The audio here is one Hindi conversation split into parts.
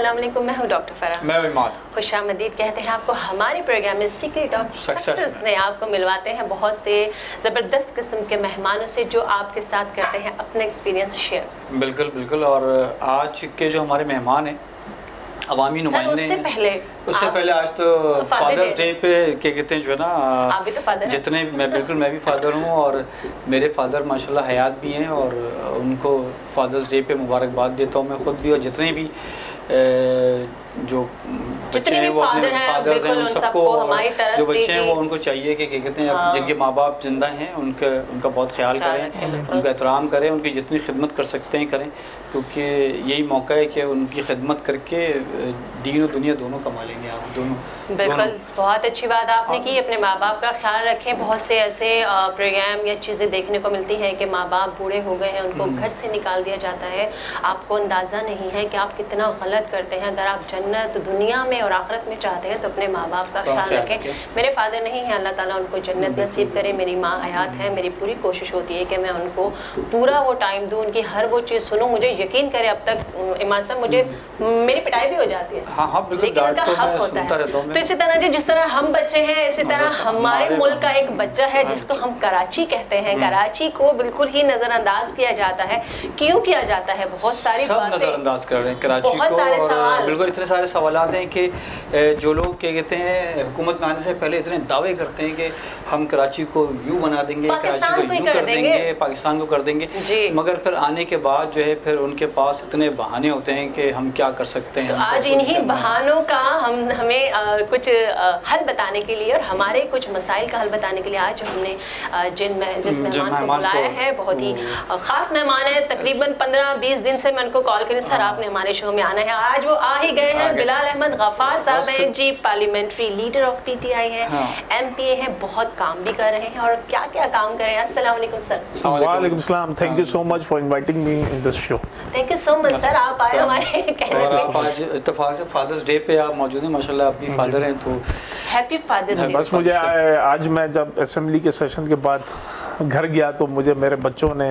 अस्सलाम वालेकुम, मैं हूँ डॉक्टर फराह। मैं इमाद। खुशामदीद कहते हैं आपको हमारे प्रोग्राम में सीक्रेट ऑफ सक्सेस में आपको मिलवाते हैं बहुत से ज़बरदस्त किस्म के मेहमानों से जो आपके साथ करते हैं अपना एक्सपीरियंस शेयर। बिल्कुल बिल्कुल। और आज के जो हमारे मेहमान हैं अवामी नुमाइंदे उससे पहले आज तो फादर्स डे पे क्या कहते हैं जो है ना, आप भी तो फादर जितने मैं भी फादर हूँ और मेरे फादर माशाल्लाह हयात भी हैं और उनको फादर्स डे पे मुबारकबाद देता हूँ मैं ख़ुद भी, और जितने भी जो बच्चे हैं वो अपने फादर्स हैं उन सबको, जो बच्चे हैं वो उनको चाहिए कि क्या कहते हैं जिनके माँ बाप जिंदा हैं उनका बहुत ख्याल करें, उनका एहतराम करें, उनकी जितनी खिदमत कर सकते हैं करें, क्योंकि यही मौका है कि उनकी खिदमत करके दीन और दुनिया दोनों कमा लेंगे आप दोनों। बिल्कुल, बहुत अच्छी बात आपने की। अपने माँ बाप का ख्याल रखें। बहुत से ऐसे प्रोग्राम या चीज़ें देखने को मिलती हैं कि माँ बाप बूढ़े हो गए हैं, उनको घर से निकाल दिया जाता है। आपको अंदाज़ा नहीं है कि आप कितना गलत करते हैं। अगर आप जन्नत दुनिया में और आखिरत में चाहते हैं तो अपने माँ बाप का ख्याल रखें। मेरे फादर नहीं हैं, अल्लाह ताला उनको जन्नत नसीब करे। मेरी माँ हयात है, मेरी पूरी कोशिश होती है कि मैं उनको पूरा वो टाइम दूँ, उनकी हर वो चीज़ सुनूँ। मुझे यकीन करे अब तक इमाम साहब मुझे मेरी पिटाई भी हो जाती है, हाँ बिल्कुल, लेकिन उनका हक होता है। तो इसी तरह जिस तरह हम बच्चे हैं, इसी तरह हमारे मुल्क का एक बच्चा है जिसको हम कराची कहते हैं। कराची को बिल्कुल ही नज़रअंदाज किया जाता है। क्यों किया जाता है? बहुत सारी बातें नज़रअंदाज कर रहे हैं कराची को, और बिल्कुल इतने सारे सवालात हैं कि जो लोग क्या कहते हैं हुकूमत में आने से पहले इतने दावे करते हैं कि हम कराची को यूँ बना देंगे, कराची को यूँ कर देंगे, पाकिस्तान को कर देंगे, मगर फिर आने के बाद जो है फिर उनके पास इतने बहाने होते हैं कि हम क्या कर सकते हैं। तो आज इन्हीं बहानों का हमें कुछ हल बताने के लिए और हमारे कुछ मसाइल का हल बताने के लिए आज हमने जिस मेहमान को बुलाया है, बहुत ही ख़ास मेहमान है। तकरीबन 15-20 दिन से मैं उनको कॉल करी, सर आपने हमारे शो में आना है। आज वो आ ही गए हैं। बिलाल अहमद गफ्फार साहब हैं जी, पार्लियामेंट्री लीडर ऑफ पीटीआई है, एमपीए हैं, बहुत काम भी कर रहे हैं। और क्या क्या काम कर रहे हैं? अस्सलाम वालेकुम सर। वालेकुम सलाम। Thank you so much for inviting me in this show. Thank you so much sir, आप आए हमारे कहने पे। आप आज इत्तेफाक से फादर्स डे पे आप मौजूद हैं, माशाल्लाह आप भी फादर हैं, तो हैप्पी फादर्स डे। बस मुझे आज मैं जब असेंबली के सेशन के बाद घर गया तो मुझे मेरे बच्चों ने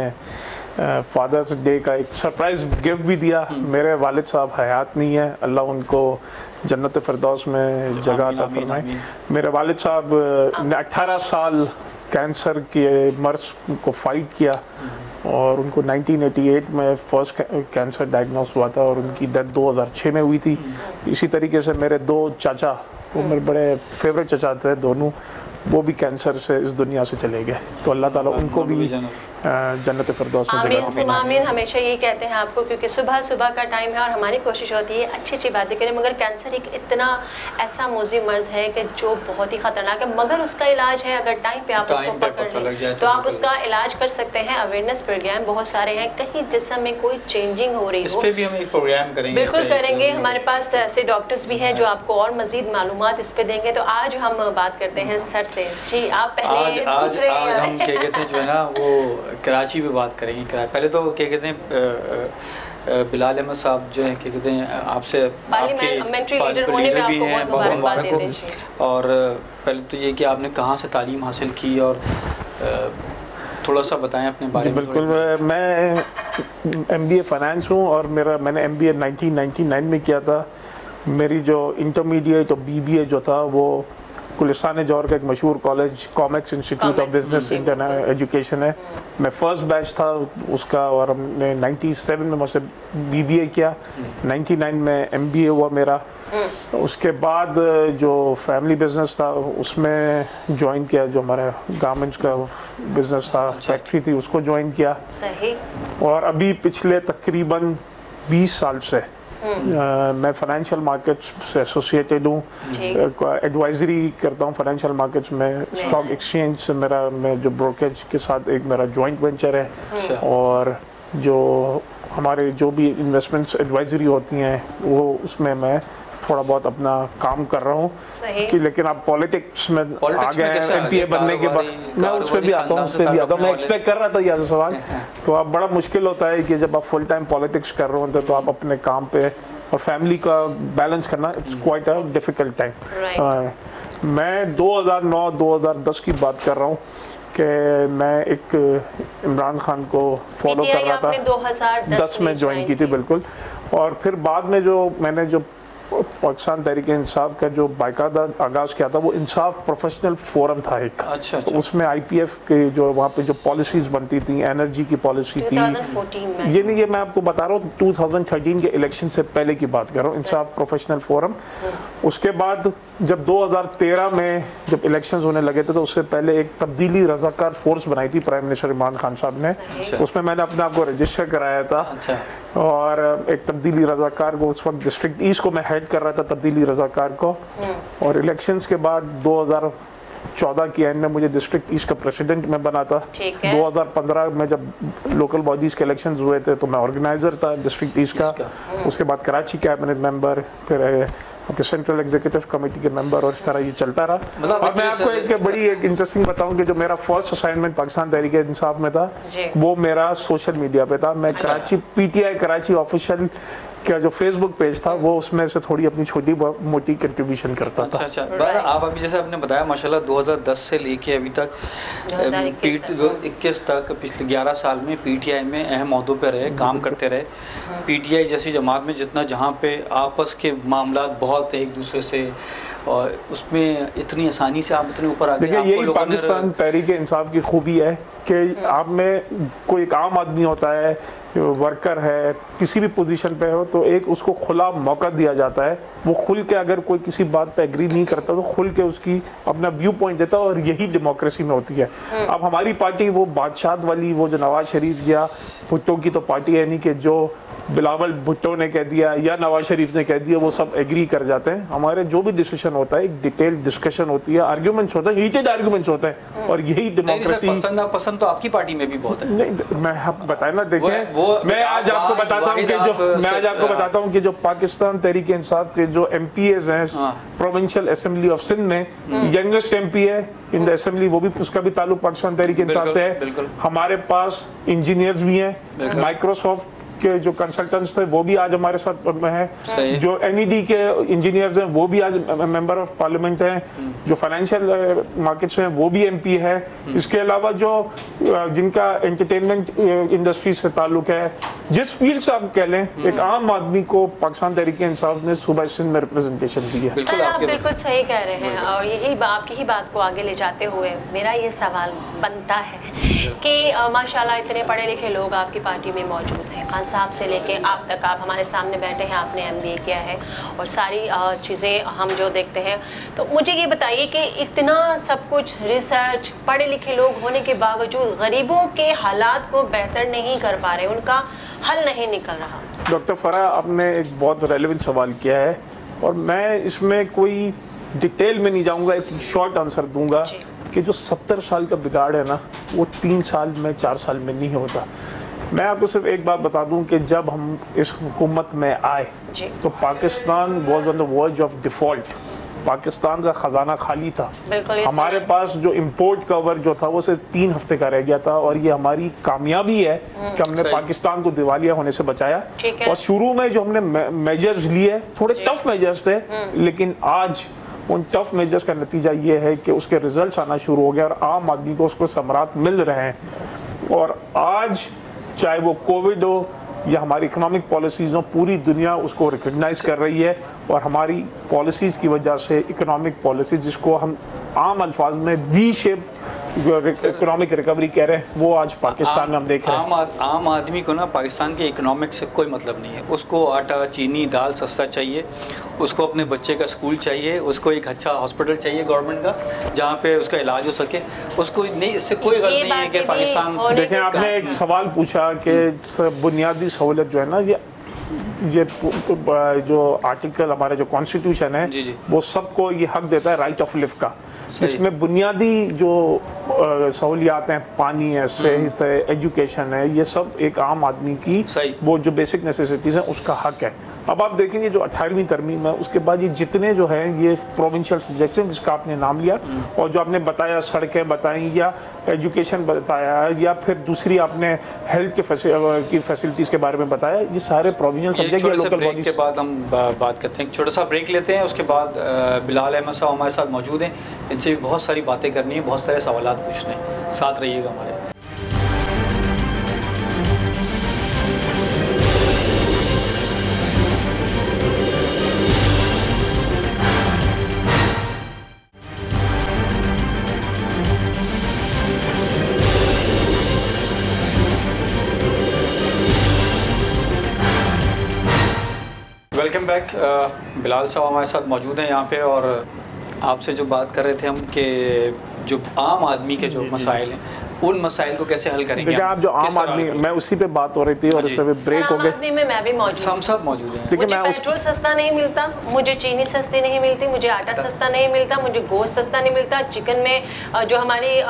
फादर्स डे का एक सरप्राइज गिफ्ट भी दिया। मेरे वालिद साहब हयात नहीं है, अल्लाह उनको जन्नत फिरदौस में जगह अता फरमाए। मेरे वालिद साहब ने 18 साल कैंसर के मर्ज को फाइट किया और उनको 1988 में फर्स्ट कैंसर डायग्नोस हुआ था और उनकी डेथ 2006 में हुई थी। इसी तरीके से मेरे दो चाचा, वो मेरे बड़े फेवरेट चाचा थे दोनों, वो भी कैंसर से इस दुनिया से चले गए। तो अल्लाह ताला उनको भी जन्नत फिरदौस में जगह। आमीन। हमेशा यही कहते हैं आपको, क्योंकि सुबह का टाइम है और हमारी कोशिश होती है अच्छी अच्छी बातें करें, मगर कैंसर एक इतना ऐसा मोज़ी मर्ज है कि जो बहुत ही ख़तरनाक है, मगर उसका इलाज है। अगर टाइम पे आप उसको पकड़ लें तो आप उसका इलाज कर सकते हैं। अवेयरनेस प्रोग्राम बहुत सारे हैं, कहीं जिस्म में कोई चेंजिंग हो रही हो, इस पे भी हम एक प्रोग्राम करेंगे। बिल्कुल करेंगे। हमारे पास ऐसे डॉक्टर्स भी हैं जो आपको और मज़ीद मालूमात इस पे देंगे। तो आज हम बात करते हैं सर से। जी आप पहले आज हम क्या कहते हैं जो है ना, वो कराची पे बात करेंगे। पहले तो क्या कहते हैं बिलाल अहमद साहब जो हैं क्या कहते हैं आपसे आपके लीडर भी हैं, बहुत मुबारक हो। और पहले तो ये कि आपने कहाँ से तालीम हासिल की और थोड़ा सा बताएं अपने बारे में। बिल्कुल, मैं MBA फाइनेंस हूँ और मैंने MBA 1999 में किया था। मेरी जो इंटरमीडिएट और BBA जो था वो गुलिस्तान जौहर का एक मशहूर college Commecs Institute of Business Education है। मैं फर्स्ट बैच था उसका और हमने 97 में मुझसे BBA किया, 99 में MBA हुआ मेरा। उसके बाद जो फैमिली बिजनेस था उसमें ज्वाइन किया, जो हमारे गारमेंट्स का बिजनेस था, फैक्ट्री थी, उसको ज्वाइन किया। सही। और अभी पिछले तकरीबन 20 साल से मैं फाइनेंशियल मार्केट्स से एसोसिएटेड हूँ, एडवाइजरी करता हूँ फाइनेंशियल मार्केट्स में। स्टॉक एक्सचेंज से मैं जो ब्रोकरेज के साथ एक मेरा जॉइंट वेंचर है, और जो हमारे जो भी इन्वेस्टमेंट्स एडवाइजरी होती हैं वो उसमें मैं थोड़ा बहुत अपना काम कर रहा हूँ कि। लेकिन आप पॉलिटिक्स में आ गए हैं MPA बनने के बाद, मैं उस पर भी आता हूँ, मैं एक्सपेक्ट कर रहा था यह सवाल। तो अब बड़ा मुश्किल होता है कि जब आप फुल टाइम पॉलिटिक्स कर रहे होते तो आप अपने काम पे और फैमिली का बैलेंस करना, it's quite a difficult time. मैं 2009-2010 की बात कर रहा हूँ कि मैं एक इमरान खान को फॉलो कर रहा था। 2010 में ज्वाइन की थी, बिल्कुल। और फिर बाद में जो मैंने जो पाकिस्तान तहरीक इंसाफ का जो बाकायदा आगाज किया था, वो इंसाफ प्रोफेशनल फोरम था एक। अच्छा, तो उसमें IPF के जो वहाँ पे जो पॉलिसीज बनती थी, एनर्जी की पॉलिसी थी, 2014 में। ये नहीं, ये मैं आपको बता रहा हूँ 2013 के इलेक्शन से पहले की बात कर रहा हूँ, इंसाफ प्रोफेशनल फोरम। उसके बाद जब 2013 में जब इलेक्शंस होने लगे थे, तो उससे पहले एक तब्दीली रजाकार फोर्स बनाई थी प्राइम मिनिस्टर इमरान खान साहब ने। उसमें मैंने अपने आप को रजिस्टर कराया था। अच्छा। और एक तब्दीली रजाकार को, उस वक्त डिस्ट्रिक्ट ईस्ट को मैं हेड कर रहा था, तब्दीली रजाकार को। और इलेक्शंस के बाद 2014 की एंड में मुझे डिस्ट्रिक्ट ईस्ट का प्रेसिडेंट मैं बना था। 2015 में जब लोकल बॉडीज के इलेक्शंस हुए थे, तो मैं ऑर्गेनाइजर था डिस्ट्रिक्ट ईस्ट का। उसके बाद कराची कैबिनेट मेंबर, फिर आपके सेंट्रल एग्जीक्यूटिव कमेटी के मेंबर, और इस तरह ये चलता रहा। मतलब और मैं आपको एक बड़ी एक इंटरेस्टिंग बताऊं कि जो मेरा फर्स्ट असाइनमेंट पाकिस्तान तहरीक इंसाफ में था, वो मेरा सोशल मीडिया पे था। मैं कराची PTI कराची ऑफिशियल का जो फेसबुक पेज था, वो उसमें से थोड़ी अपनी छोटी मोटी कंट्रीब्यूशन करता था। अच्छा। आप अभी जैसे आपने बताया माशाल्लाह 2010 से लेके अभी तक 2021 तक पिछले 11 साल में PTI में अहम ओहदों पे रहे, काम करते रहे। PTI जैसी जमात में जितना जहाँ पे आपस के मामला बहुत एक दूसरे से, और उसमें इतनी आसानी से आप इतने ऊपर आ गए। यही पाकिस्तान तहरीक इंसाफ की खूबी है कि आप में कोई एक आम आदमी होता है, वर्कर है, किसी भी पोजीशन पे हो, तो एक उसको खुला मौका दिया जाता है। वो खुल के अगर कोई किसी बात पे एग्री नहीं करता, तो खुल के उसकी अपना व्यू पॉइंट देता है, और यही डेमोक्रेसी में होती है। अब हमारी पार्टी वो बादशाह वाली, वो जो नवाज शरीफ या भुट्टो की तो पार्टी है नहीं कि जो बिलावल भुट्टो ने कह दिया या नवाज शरीफ ने कह दिया वो सब एग्री कर जाते हैं। हमारे जो भी डिसीजन होता है, एक डिटेल्ड डिस्कशन होती है, आर्ग्यूमेंट्स होते हैं, हीटेड आर्ग्यूमेंट्स होते हैं, और यही डेमोक्रेसी। पसंद तो आपकी पार्टी में भी बहुत है। नहीं, मैं बताया ना, देखें, मैं आज आपको बताता हूँ कि जो पाकिस्तान तहरीक इंसाफ के जो MPAs हैं प्रोविंशियल असेंबली ऑफ सिंध में, यंगेस्ट MP है इन द असेंबली, वो भी, उसका भी ताल्लुक पाकिस्तान तहरीक इंसाफ से है। हमारे पास इंजीनियर्स भी हैं, माइक्रोसॉफ्ट के जो कंसल्टेंट्स थे वो भी आज हमारे साथ में हैं, जो NED के इंजीनियर्स हैं वो भी आज मेंबर ऑफ पार्लियामेंट हैं, जो फाइनेंशियल मार्केट्स हैं वो भी MP है। इसके अलावा जो जिनका एंटरटेनमेंट इंडस्ट्री से ताल्लुक है, जिस फील्ड से आप कह लें, एक आम आदमी को पाकिस्तान तहरीक इंसाफ ने सूबा सिंध में रिप्रेजेंटेशन दी है। सर, आप बिल्कुल सही कह रहे हैं, और यही आपकी ही बात को आगे ले जाते हुए मेरा ये सवाल बनता है कि माशाल्लाह इतने पढ़े लिखे लोग आपकी पार्टी में मौजूद हैं, खान साहब से लेके आप तक, आप हमारे सामने बैठे हैं, आपने MBA किया है, और सारी चीज़ें हम जो देखते हैं। तो मुझे ये बताइए कि इतना सब कुछ रिसर्च, पढ़े लिखे लोग होने के बावजूद गरीबों के हालात को बेहतर नहीं कर पा रहे, उनका हल नहीं निकल रहा। डॉक्टर फराह, आपने एक बहुत रेलेवेंट सवाल किया है, और मैं इसमें कोई डिटेल में नहीं जाऊंगा, एक शॉर्ट आंसर दूंगा कि जो 70 साल का बिगाड़ है ना, वो 3 साल में 4 साल में नहीं होता। मैं आपको सिर्फ एक बात बता दूं कि जब हम इस हुकूमत में आए, तो Pakistan was on the verge of default. Pakistan का खजाना खाली था। हमारे पास जो इंपोर्ट कवर जो था वो सिर्फ 3 हफ्ते का रह गया था, और ये हमारी कामयाबी है कि हमने पाकिस्तान को दिवालिया होने से बचाया। और शुरू में जो हमने मेजर्स लिए, थोड़े टफ मेजर्स थे, लेकिन आज उन टफ मेजर्स का नतीजा ये है कि उसके रिजल्ट्स आना शुरू हो गए, और आम आदमी को उसको समरात मिल रहे हैं। और आज चाहे वो कोविड हो या हमारी इकोनॉमिक पॉलिसीज हो, पूरी दुनिया उसको रिकग्नाइज कर रही है, और हमारी पॉलिसीज की वजह से इकोनॉमिक पॉलिसीज, जिसको हम आम अल्फाज में V शेप इकोनॉमिक रिकवरी कह रहे हैं, वो आज पाकिस्तान में हम देख रहे हैं। आम आदमी को ना पाकिस्तान के इकोनॉमिक से कोई मतलब नहीं है। उसको आटा, चीनी, दाल सस्ता चाहिए, उसको अपने बच्चे का स्कूल चाहिए, उसको एक अच्छा हॉस्पिटल चाहिए गवर्नमेंट का जहाँ पे उसका इलाज हो सके। उसको नहीं, इससे कोई गर्ज नहीं है कि पाकिस्तान। देखें, आपने एक सवाल पूछा कि बुनियादी सहूलत जो है ना, ये जो आर्टिकल हमारा जो कॉन्स्टिट्यूशन है, वो सबको ये हक देता है राइट ऑफ लिव का। इसमें बुनियादी जो सहूलियात हैं, पानी है, सेहत है, एजुकेशन है, ये सब एक आम आदमी की वो जो बेसिक नेसेसिटीज़ हैं उसका हक है। अब आप देखेंगे जो 18वीं तरमीम है, उसके बाद ये जितने जो हैं ये प्रोविंशियल सब्जेक्ट्स हैं जिसका आपने नाम लिया, और जो आपने बताया सड़कें बताई या एजुकेशन बताया, या फिर दूसरी आपने हेल्थ की फैसिलिटीज़ के बारे में बताया, ये सारे प्रोविंशियल सब्जेक्ट या लोकल बॉडीज। के बाद हम बात करते हैं, छोटा सा ब्रेक लेते हैं, उसके बाद बिलाल अहमद साहब हमारे साथ मौजूद हैं, इनसे भी बहुत सारी बातें करनी है, बहुत सारे सवाल पूछने हैं। साथ रहिएगा हमारे। Welcome back. बिलाल साहब हमारे साथ मौजूद हैं यहाँ पे, और आपसे जो बात कर रहे थे हम कि जो आम आदमी के जो मसाइल हैं उन मसाइल को कैसे हल करेंगे। आप जो आम आदमी, मैं उसी पे बात हो रही थी और उस पे ब्रेक हो गई। मैं भी मौजूद, हम सब मौजूद हैं। मुझे पेट्रोल सस्ता नहीं मिलता, मुझे चीनी सस्ती नहीं मिलती, मुझे आटा सस्ता नहीं मिलता, मुझे गोश्त सस्ता नहीं मिलता। चिकन में जो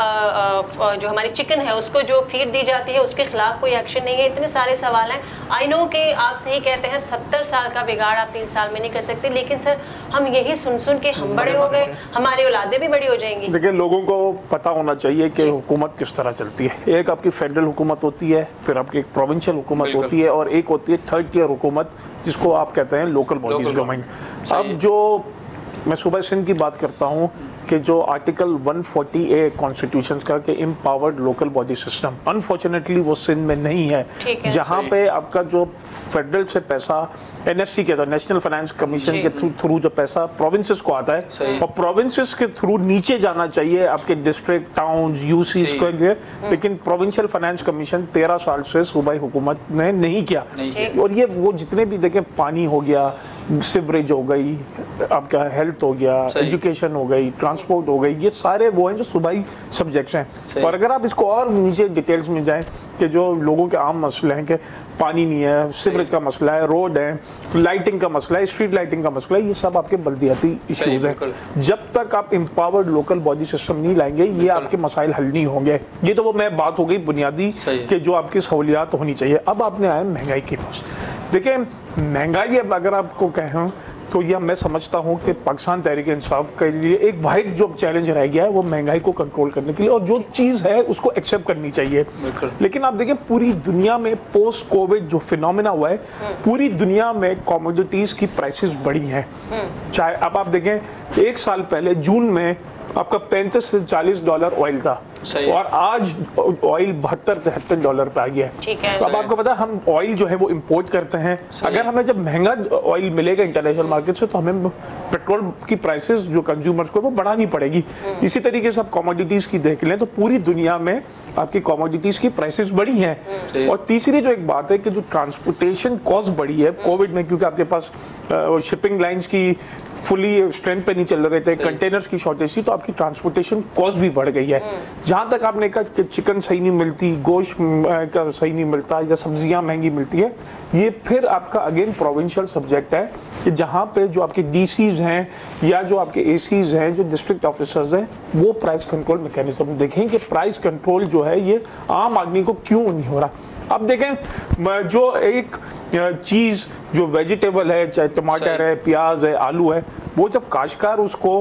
हमारी चिकन है उसको जो फीड दी जाती है उसके खिलाफ कोई एक्शन नहीं है। इतने सारे सवाल हैं। आई नो कि आप सही कहते हैं 70 साल का बिगाड़ आप 3 साल में नहीं कर सकते, लेकिन सर हम यही सुन सुन के हम बड़े हो गए, हमारी औलादें भी बड़ी हो जाएंगी। देखिए, लोगों को पता होना चाहिए कि हुकूमत किस तरह चलती है। एक आपकी फेडरल हुकूमत होती है, फिर आपकी एक प्रोविंशियल हुकूमत होती है, और एक होती है थर्ड टियर हुकूमत जिसको आप कहते हैं लोकल बॉडीज गवर्नमेंट। अब जो मैं सूबा सिंध की बात करता हूँ कि जो आर्टिकल 140A कॉन्स्टिट्यूशन का कि empowered local body system, unfortunately वो सिंध में नहीं है, जहाँ पे आपका जो फेडरल से पैसा NFC के तो नेशनल फाइनेंस कमीशन के थ्रू जो पैसा प्रोविंसेस को आता है, और प्रोविंसेस के थ्रू नीचे जाना चाहिए आपके डिस्ट्रिक्ट, टाउन, यूसीज के लिए, लेकिन प्रोविंशियल फाइनेंस कमीशन 13 साल से सूबाई हुकूमत ने नहीं किया। और ये वो जितने भी देखें, पानी हो गया, सिवरेज हो गई, आपका हेल्थ हो गया, एजुकेशन हो गई, ट्रांसपोर्ट हो गई, ये सारे वो हैं जो सूबाई सब्जेक्ट्स हैं। और अगर आप इसको और नीचे डिटेल्स में जाएं कि जो लोगों के आम मसले हैं कि पानी नहीं है, सिवरेज का मसला है, रोड है, लाइटिंग का मसला है, स्ट्रीट लाइटिंग का मसला है, ये सब आपके बल्दियाती इश्यूज हैं। जब तक आप एम्पावर्ड लोकल बॉडी सिस्टम नहीं लाएंगे, ये आपके मसाइल हल नहीं होंगे। ये तो वो मैं बात हो गई बुनियादी कि जो आपकी सहूलियात होनी चाहिए। अब आपने आया महंगाई के पास। देखिए, महंगाई अब अगर आपको कहें तो यह मैं समझता हूं कि पाकिस्तान तहरीक इंसाफ के लिए एक वाहिद जो चैलेंज रह गया है वो महंगाई को कंट्रोल करने के लिए, और जो चीज़ है उसको एक्सेप्ट करनी चाहिए। लेकिन आप देखें, पूरी दुनिया में पोस्ट कोविड जो फिनोमेना हुआ है, पूरी दुनिया में कमोडिटीज की प्राइसेस बढ़ी हैं। चाहे अब आप देखें, 1 साल पहले जून में आपका $35 से $40 ऑयल था, और आज ऑयल $72-73 पे आ गया है। तो अब आपको पता है, हम ऑयल जो है वो इंपोर्ट करते हैं। अगर हमें जब महंगा ऑयल मिलेगा इंटरनेशनल मार्केट से, तो हमें पेट्रोल की प्राइसेस जो कंज्यूमर्स को वो बढ़ानी पड़ेगी। इसी तरीके से आप कमोडिटीज की देख लें तो पूरी दुनिया में आपकी कमोडिटीज की प्राइसेस बढ़ी हैं। और तीसरी जो एक बात है कि जो ट्रांसपोर्टेशन कॉस्ट बढ़ी है कोविड में, क्योंकि आपके पास शिपिंग लाइंस की फुली स्ट्रेंथ पे नहीं चल रहे थे, कंटेनर्स की शॉर्टेज थी, तो आपकी ट्रांसपोर्टेशन कॉस्ट भी बढ़ गई है। जहाँ तक आपने कहा कि चिकन सही नहीं मिलती, गोश्त का सही नहीं मिलता, या सब्जियाँ महंगी मिलती है, ये फिर आपका अगेन प्रोविंशियल सब्जेक्ट है कि जहाँ पे जो आपके DCs हैं या जो आपके ACs हैं, जो डिस्ट्रिक्ट ऑफिसर्स हैं, वो प्राइस कंट्रोल मैकेनिज्म देखें कि प्राइस कंट्रोल जो है ये आम आदमी को क्यों नहीं हो रहा। अब देखें, जो एक चीज़ जो वेजिटेबल है, चाहे टमाटर है, प्याज है, आलू है, वो जब काश्तकार उसको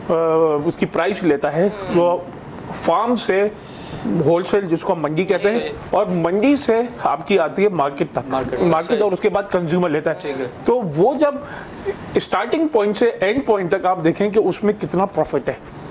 उसकी प्राइस लेता है तो फार्म से होलसेल जिसको हम मंडी कहते हैं, और मंडी से आपकी आती है मार्केट तक, मार्केट और उसके बाद कंज्यूमर लेता है। तो वो जब स्टार्टिंग पॉइंट से एंड पॉइंट तक आप देखें कि उसमें कितना प्रॉफिट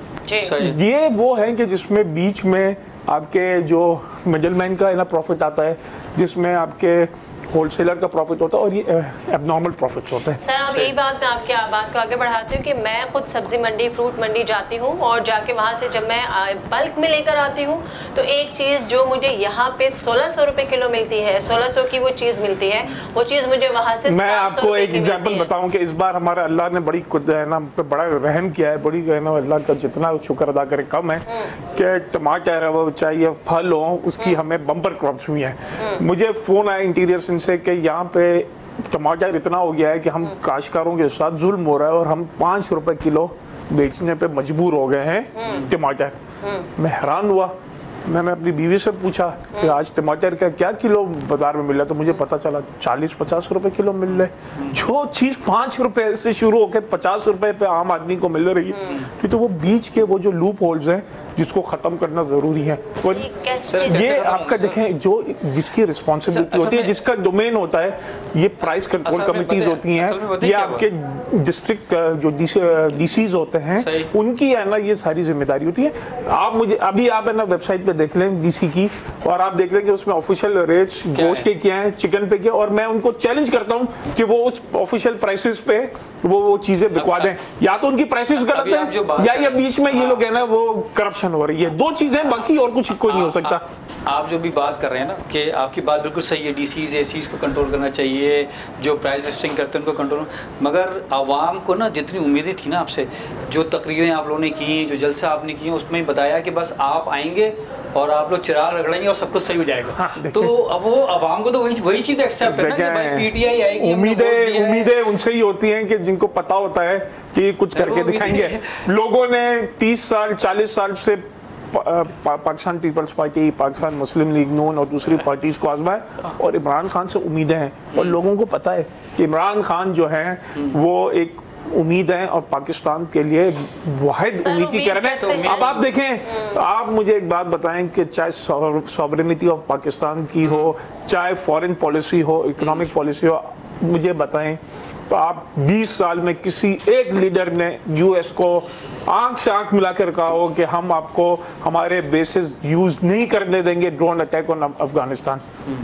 है। ये वो है कि जिसमें बीच में आपके जो मिडलमैन का ना प्रॉफिट आता है, जिसमें आपके होलसेलर का प्रॉफिट होता है, और ये एबनॉर्मल प्रॉफिट्स होते हैं। सर, अब यही बात मैं आपकी बात को आगे बढ़ाती हूँ कि मैं खुद सब्जी मंडी, फ्रूट मंडी जाती हूँ, और जाके वहाँ से जब मैं बल्क में लेकर आती हूँ तो एक चीज़ जो मुझे यहाँ पे 1600 रुपए किलो मिलती है, 1600 की वो चीज़ मिलती है, वो चीज़ मुझे वहाँ से मैं आपको एक एग्जाम्पल बताऊँ कि इस बार हमारा अल्लाह ने बड़ी बड़ा रहम किया है, बड़ी अल्लाह का जितना शुक्र अदा करे कम है कि टमाटर है वो चाहिए फल हो, उसकी हमें बम्पर क्रॉप्स हुई हैं। मुझे फ़ोन आया इंटीरियर से कि यहाँ पे टमाटर इतना हो गया है कि हम काश्तकारों के साथ जुल्म हो रहा है, और हम 5 रुपए किलो बेचने पे मजबूर हो गए हैं टमाटर। मैं हैरान हुआ। मैंने अपनी बीवी से पूछा कि आज टमाटर का क्या किलो बाजार में मिल रहा है, तो मुझे पता चला 40-50 रुपए किलो मिल रहे। जो चीज़ 5 रुपए से शुरू होकर 50 रुपए पे आम आदमी को मिल रही है, तो वो बीच के वो जो लूप होल्स हैं जिसको खत्म करना जरूरी है। और ये आपका देखें, जो जिसकी रिस्पॉन्सिबिलिटी होती है, जिसका डोमेन होता है, ये प्राइस कंट्रोल कमिटीज होती हैं, ये आपके डिस्ट्रिक्ट जो DCs होते हैं, उनकी है ना ये सारी जिम्मेदारी होती है। आप मुझे अभी आप है ना वेबसाइट पे देख लें डीसी की, और आप देख लें कि उसमें ऑफिशियल रेट्स गोश्त के क्या हैं, चिकन पे क्या, और मैं उनको चैलेंज करता हूं कि वो उस ऑफिशियल प्राइसेस पे वो चीजें बिकवा दें। या तो उनकी प्राइसेस गलत है, या ये बीच में ये लोग है ना वो करप्शन हो रही है, दो चीजें, बाकी और कुछ कोई नहीं हो सकता। आप जो भी बात कर रहे हैं ना, कि आपकी बात बिल्कुल सही है, डीसीज एसीज को कंट्रोल करना चाहिए, जो प्राइस लिस्टिंग करते हैं उनको कंट्रोल, मगर आवाम को ना जितनी उम्मीदें थी ना आपसे, जो तकरीरें आप लोगों ने की, जो जलसा आपने किए, उसमें बताया कि बस आप आएंगे और आप लोग चिराग रगड़ेंगे और सब कुछ सही हो जाएगा। हाँ, तो अब वो आवाम को तो वही चीज एक्सेप्ट है ना कि भाई पीटीआई आएगी। उम्मीदें उनसे ही होती हैं कि जिनको पता होता है कि कुछ करके दिखाएंगे। लोगों ने 30 साल 40 साल से Pakistan Peoples Party, Pakistan Muslim League Noon और दूसरी पार्टीज को आजमाया, और इमरान खान से उम्मीदें हैं, और लोगों को पता है कि इमरान खान जो है वो एक उम्मीद है और पाकिस्तान के लिए वाहिद उम्मीद की किरण है। अब आप देखें, आप मुझे एक बात बताएं कि चाहे सॉवरेनिटी ऑफ पाकिस्तान की हो, चाहे फॉरेन पॉलिसी हो, इकोनॉमिक पॉलिसी हो, मुझे बताएं तो आप 20 साल में किसी एक लीडर ने यूएस को आंख से आंख मिलाकर कहा हो कि हम आपको हमारे बेसिस यूज नहीं करने देंगे ड्रोन अटैक ऑन अफगानिस्तान?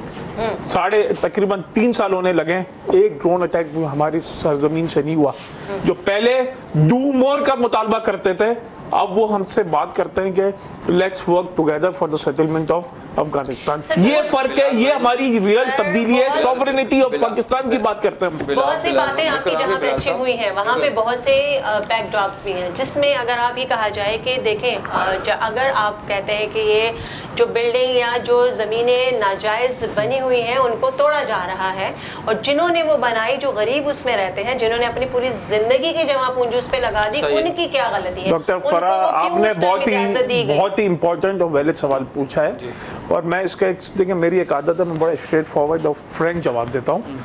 तकरीबन 3 साल होने लगे, एक ड्रोन अटैक हमारी सरजमीन से नहीं हुआ। जो पहले डू मोर का मुतालबा करते थे, अब वो हमसे बात करते हैं कि let's work together for the settlement of Afghanistan. ये फर्क है, ये हमारी रियल तब्दीली है। सॉवरेनिटी ऑफ पाकिस्तान की बात करते हैं। बहुत सी बातें आपकी जहाँ पे अच्छी हुई हैं, वहाँ पे बहुत से बैकड्रॉप्स भी हैं, जिसमें अगर आप ये कहा जाए कि देखें, अगर आप कहते हैं कि ये जो बिल्डिंग या जो ज़मीनें नाजायज़ बनी हुई हैं उनको तोड़ा जा रहा है, और जिन्होंने वो बनाई, जो गरीब उसमें रहते हैं, जिन्होंने अपनी पूरी जिंदगी की जमा पूंजी उस पे लगा दी, उनकी क्या गलती है? डॉक्टर फरा, आपने बहुत ही इंपॉर्टेंट और वैलिड सवाल पूछा है, और मैं इसका देखिए, मेरी एक आदत है, मैं बड़ा स्ट्रेट फॉरवर्ड और फ्रैंक जवाब देता हूँ।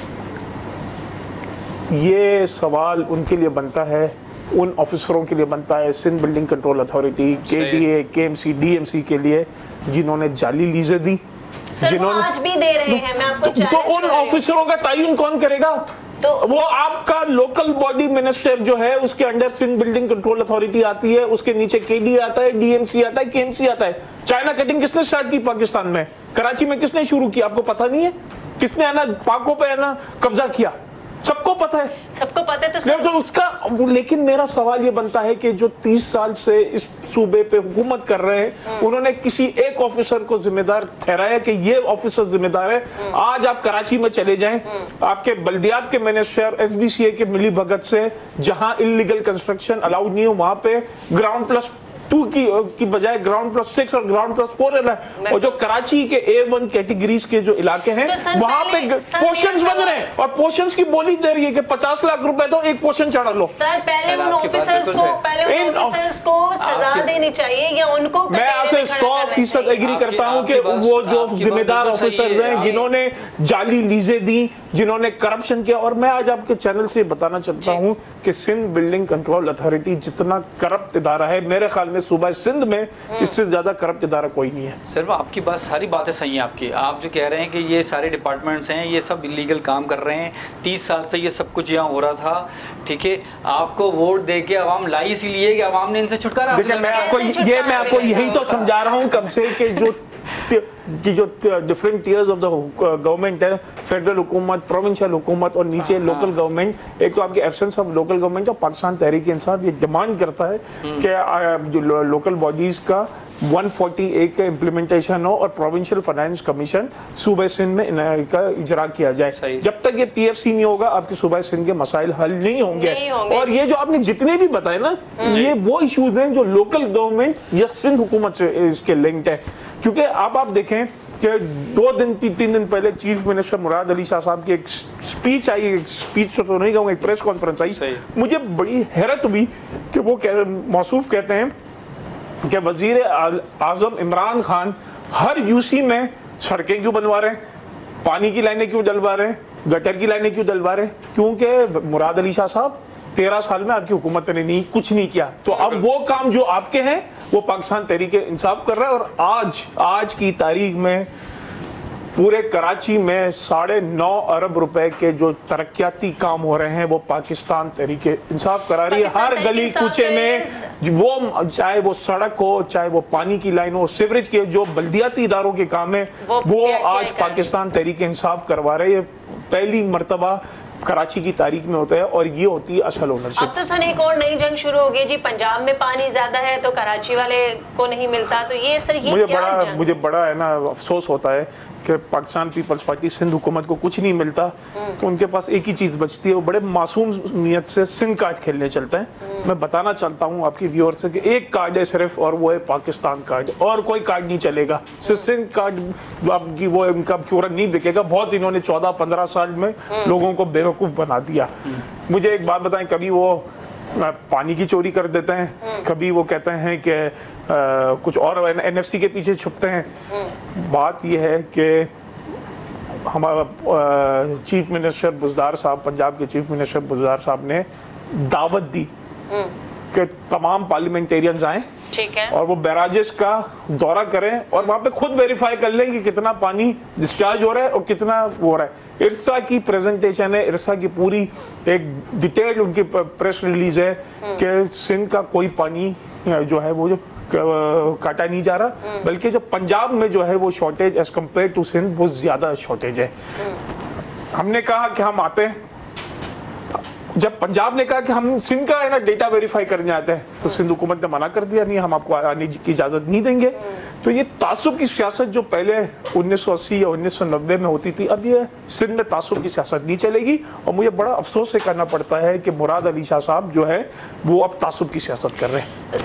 ये सवाल उनके लिए बनता है, उन ऑफिसरों के लिए बनता है, Sindh building control authority, KDA, KMC, DMC के लिए, जिन्होंने जाली लीजें दी, जिन्होंने आज भी दे रहे हैं। मैं आपको तो उन ऑफिसरों का तयन कौन करेगा? तो वो आपका लोकल बॉडी मिनिस्टर जो है, उसके under Sindh building control authority आती है, उसके नीचे केडी आता है, डीएमसी आता है, केएमसी आता है। चाइना कटिंग किसने स्टार्ट की पाकिस्तान में? कराची में किसने शुरू किया? आपको पता नहीं है? किसने आना पाकों पे आना कब्जा किया? सबको पता है, सबको पता है। तो उसका, लेकिन मेरा सवाल ये बनता है कि जो 30 साल से इस सूबे पे हुकूमत कर रहे हैं, उन्होंने किसी एक ऑफिसर को जिम्मेदार ठहराया कि ये ऑफिसर जिम्मेदार है? आज आप कराची में चले जाएं, आपके बल्दियात के मिनिस्टर एसबीसीए के मिली भगत से, जहां इलीगल कंस्ट्रक्शन अलाउड नहीं हो, वहां पे ग्राउंड प्लस 2 की बजाय ग्राउंड प्लस 6 और ग्राउंड प्लस 4 है। और जो कराची के A1 कैटेगरीज के जो इलाके हैं, वहां पे पोर्शंस बन रहे हैं, और पोर्शंस की बोली दे रही है कि 50 लाख रुपए तो एक पोर्शन चढ़ा लो। सर, पहले उन ऑफिसर्स को सजा देनी चाहिए, या उनको? मैं आपसे 100% एग्री करता हूं कि वो जो जिम्मेदार ऑफिसर्स हैं, जिन्होंने जाली लीजें दी, जिन्होंने करप्शन किया, और मैं आज आपके चैनल से बताना चाहता हूं कि सिंध बिल्डिंग कंट्रोल अथॉरिटी जितना करप्ट इदारा है, मेरे ख्याल में सूबा सिंध में इससे ज्यादा करप्ट इदारा कोई नहीं है। सर, आपकी बात, सारी बातें सही हैं आपकी। आप जो कह रहे हैं कि ये सारे डिपार्टमेंट्स हैं, ये सब इलीगल काम कर रहे हैं, 30 साल से ये सब कुछ यहाँ हो रहा था, ठीक है। आपको वोट दे के आवाम लाई इसीलिए कि आवाम ने इनसे छुटकारा हासिल करना है। मैं आपको यही तो समझा रहा हूँ कब से कि जो different tiers of the government है, फेडरल हुकूमत, प्रोविंशियल हुकूमत और नीचे लोकल गवर्नमेंट, एक तो आपकी एब्सेंस ऑफ लोकल गवर्नमेंट और पाकिस्तान तहरीक इंसाफ ये डिमांड करता है कि जो लोकल बॉडीज का 140A का इम्प्लीमेंटेशन हो और प्रोविंशियल फाइनेंस कमीशन सूबे सिंध में का इजरा किया जाए। जब तक ये PFC नहीं होगा, आपके सूबे सिंध के मसाइल हल नहीं होंगे। और ये जो आपने जितने भी बताए ना, ये वो इश्यूज हैं जो लोकल गवर्नमेंट या सिंध हुकूमत से इसके लिंक्ड है। क्योंकि अब आप देखें कि 2-3 दिन पहले चीफ मिनिस्टर मुराद अली शाह साहब की एक स्पीच आई, एक स्पीच तो नहीं कहूँगा, एक प्रेस कॉन्फ्रेंस आई, मुझे बड़ी हैरत हुई कि वो मौसूफ कहते हैं कि वजीर आजम इमरान खान हर यूसी में सड़कें क्यों बनवा रहे हैं, पानी की लाइनें क्यों डलवा रहे हैं, गटर की लाइनें क्यों डलवा रहे हैं? क्योंकि मुराद अली शाह साहब 13 साल में आपकी हुकूमत ने कुछ नहीं किया। तो अब वो काम जो आपके हैं वो पाकिस्तान तहरीक इंसाफ कर रहा है। और आज की तारीख में पूरे कराची में 9.5 अरब रुपए के जो तरक्याती काम हो रहे हैं वो पाकिस्तान तहरीक इंसाफ करा रही है। हर गली कूचे में, वो चाहे वो सड़क हो, चाहे वो पानी की लाइन हो, सीवरेज के जो बल्दियाती इदारों के काम है वो आज पाकिस्तान तहरीक इंसाफ करवा रही है। पहली मर्तबा कराची की तारीख में होता है और ये होती है असल ओनरशिप। अब तो सन एक और नई जंग शुरू हो गई जी, पंजाब में पानी ज्यादा है तो कराची वाले को नहीं मिलता, तो ये सर ये मुझे बड़ा है ना अफसोस होता है कि पाकिस्तान पीपल्स पार्टी सिंध हुकूमत को कुछ नहीं मिलता तो उनके पास एक ही चीज बचती है, वो बड़े मासूम नियत से सिंध कार्ड खेलने चलते हैं। मैं बताना चाहता हूँ आपकी व्यूअर से कि एक कार्ड है सिर्फ और वो है पाकिस्तान कार्ड, और कोई कार्ड नहीं चलेगा। सिर्फ सिंध कार्ड आपकी वो इनका चूरन नहीं बिकेगा। बहुत इन्होंने 14-15 साल में लोगों को बेवकूफ बना दिया। मुझे एक बात बताएं, कभी वो पानी की चोरी कर देते हैं, कभी वो कहते हैं कि कुछ और एनएफसी के पीछे छुपते हैं। बात यह है कि हमारा चीफ मिनिस्टर बुज़दार साहब, पंजाब के चीफ मिनिस्टर बुज़दार साहब ने दावत दी कि तमाम पार्लियामेंटेरियंस आए, ठीक है, और वो बैराजेस का दौरा करें और वहां पे खुद वेरीफाई कर लें कि कितना पानी डिस्चार्ज हो रहा है और कितना वो हो रहा है। इरसा की प्रेजेंटेशन है, इरसा की पूरी एक डिटेल उनकी प्रेस रिलीज है कि सिंध का कोई पानी जो है वो जो काटा नहीं जा रहा, बल्कि जो पंजाब में जो है वो shortage as compare to Sindh बहुत ज्यादा शॉर्टेज है। हमने कहा कि हम आते हैं, जब पंजाब ने कहा कि हम सिंध का है ना डेटा वेरीफाई करने आते हैं तो सिंध हुकूमत ने मना कर दिया, नहीं हम आपको आने की इजाजत नहीं देंगे। तो ये तासुब की सियासत जो पहले 1980 या 1990 में होती थी, अब ये सिंध में तासुब की सियासत नहीं चलेगी। और मुझे बड़ा अफसोस से करना पड़ता है कि मुराद अली शाह साहब जो है वो अब तासुब की सियासत कर रहे हैं।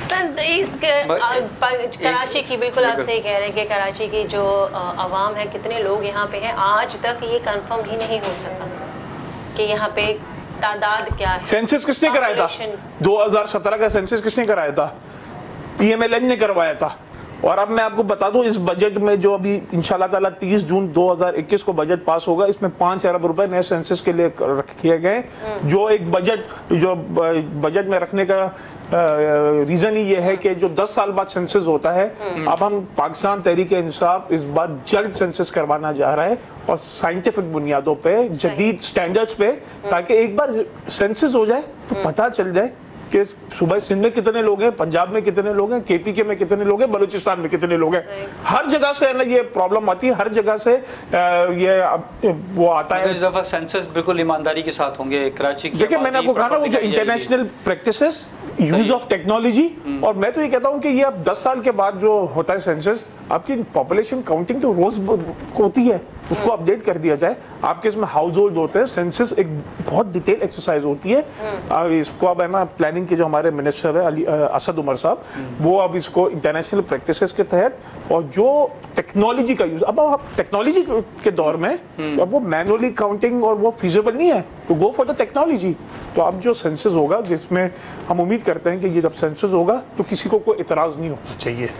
सर कराची की बिल्कुल आप सही कह रहे हैं कि कराची की जो आवाम है, कितने लोग यहाँ पे हैं, आज तक ये कंफर्म ही नहीं हो सका कि यहाँ पे तादाद क्या है। सेंसस किसने कराया था? 2017 का सेंसस किसने कराया था? PMLN ने करवाया था। और अब मैं आपको बता दूं, इस बजट में जो अभी इंशाल्लाह ताला 30 जून 2021 को बजट पास होगा, इसमें 5 अरब रुपए नए सेंसस के लिए रखे गए। जो एक बजट में रखने का रीजन ही ये है कि जो 10 साल बाद सेंसस होता है, अब हम पाकिस्तान तहरीक इंसाफ इस बार जल्द सेंसस करवाना जा रहा है और साइंटिफिक बुनियादों पे, जदीद स्टैंडर्ड्स पे, ताकि एक बार सेंसस हो जाए तो पता चल जाए कि सुबह सिंध में कितने लोग हैं, पंजाब में कितने लोग हैं, KPK में कितने लोग हैं, बलूचिस्तान में कितने लोग हैं। हर जगह से ना ये प्रॉब्लम आती है, हर जगह से ये वो आता है। इस दफा सेंसस बिल्कुल ईमानदारी के साथ होंगे। कराची की देखिए, मैंने आपको कहा ना वो जो international practices, use of technology, और मैं तो ये कहता हूँ कि ये अब 10 साल के बाद जो होता है सेंसस, आपकी पॉपुलेशन काउंटिंग तो रोज होती है, उसको अपडेट कर दिया जाए। आपके इसमें हाउस होल्ड होते हैं, सेंसस एक बहुत डिटेल एक्सरसाइज होती है। इसको अब है ना प्लानिंग के जो हमारे मिनिस्टर है असद उमर साहब, वो अब इसको इंटरनेशनल प्रैक्टिसेस के तहत, और जो टेक्नोलॉजी का यूज, अब टेक्नोलॉजी के दौर में अब वो मैनुअली काउंटिंग और वो फिजिबल नहीं है, तो गो फॉर द टेक्नोलॉजी। तो अब जो सेंसस होगा, जिसमें हम उम्मीद करते हैं कि ये जब सेंसस होगा तो किसी को कोई इतराज नहीं होना चाहिए।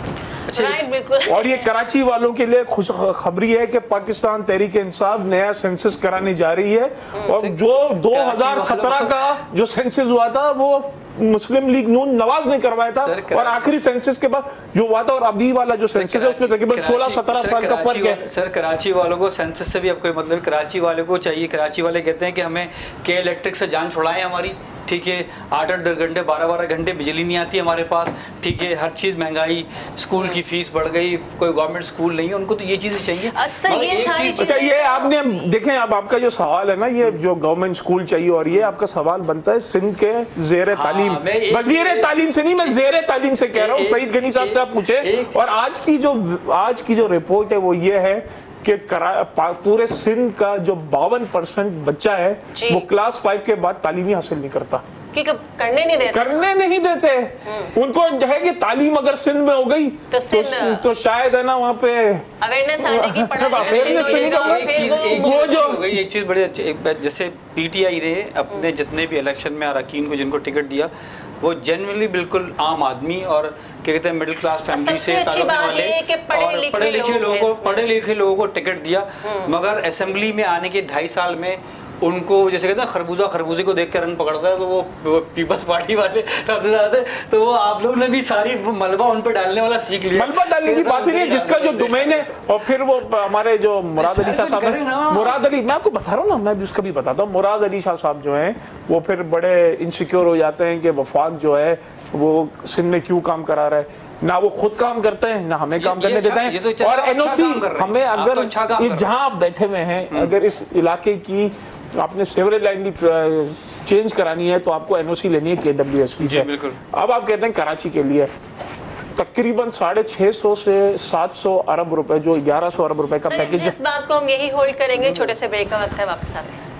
और ये कराची वालों के लिए खुशखबरी है कि पाकिस्तान तहरीक इंसाफ नया सेंसस कराने जा रही है, और जो 2017 का जो सेंसस हुआ था वो मुस्लिम लीग नून नवाज ने करवाया था, और आखिरी सेंसस के बाद जो हुआ था और अभी वाला जो सेंसस है उसमें तकरीबन 16-17 साल का फर्क है। सर, कराची वालों को सेंसस से भी अब कोई मतलब, कराची वालों को चाहिए, कराची वाले कहते हैं कि हमें के इलेक्ट्रिक से जान छुड़ाएं हमारी, ठीक है, 8-8 घंटे 12-12 घंटे बिजली नहीं आती हमारे पास, ठीक है, हर चीज़ महंगाई, स्कूल की फीस बढ़ गई, कोई गवर्नमेंट स्कूल नहीं है, उनको तो ये चीज़ें चाहिए। अच्छा, ये आपने देखें, अब आपका जो सवाल है ना, ये जो गवर्नमेंट स्कूल चाहिए, और ये आपका सवाल बनता है सिंध के ज़ेर तालीम, वज़ीर तालीम से नहीं, मैं ज़ेर तालीम से कह रहा हूँ। सईद गनी साहब से आप पूछे, और आज की जो रिपोर्ट है वो ये है कि पूरे सिंध का जो 52% बच्चा है वो क्लास 5 के बाद तालीमी हासिल नहीं करता, करने नहीं देते। उनको है कि तालीम अगर सिंध में हो गई तो शायद है ना वहाँ पे अवेयरनेस आने की एक चीज बड़ी अच्छी, जैसे PTI रहे अपने जितने भी इलेक्शन में अरकान को जिनको टिकट दिया, वो जेन्युइनली बिल्कुल आम आदमी और क्या कहते हैं मिडिल क्लास फैमिली से ताल्लुक वाले और पढ़े लिखे लोगों को टिकट दिया, मगर असेंबली में आने के 2.5 साल में उनको जैसे कहते हैं खरबूजा खरबूजे को देख के रंग पकड़ता है, तो वो पीपल्स पार्टी वाले सबसे ज्यादा, तो वो आप लोगों ने भी सारी मलबा उन पर डालने वाला सीख लिया। मलबा डालने की बात ही नहीं है, जिसका जो डोमेन है। और फिर वो हमारे जो मुराद अली शाह साहब, मुराद अली, मैं आपको बता रहा हूँ ना, मैं जिसका भी बताता हूँ, मुराद अली शाह साहब जो हैं वो फिर बड़े इनसिक्योर हो जाते हैं कि वफाक जो है वो सिंध में क्यों काम करा रहा है, ना वो खुद काम करते हैं ना हमें काम करने देते हैं। और एनओसी हमें, अगर जहाँ आप बैठे हुए हैं, अगर इस इलाके की आपने सेवरेज लाइन चेंज करानी है तो आपको एनओसी लेनी है KWS की। अब आप कहते हैं कराची के लिए तकरीबन 650 से 700 अरब रुपए, जो 1100 अरब रुपए का पैकेज है। इस बात को हम यही होल्ड करेंगे, छोटे से ब्रेक का वक्त है, वापस आते हैं।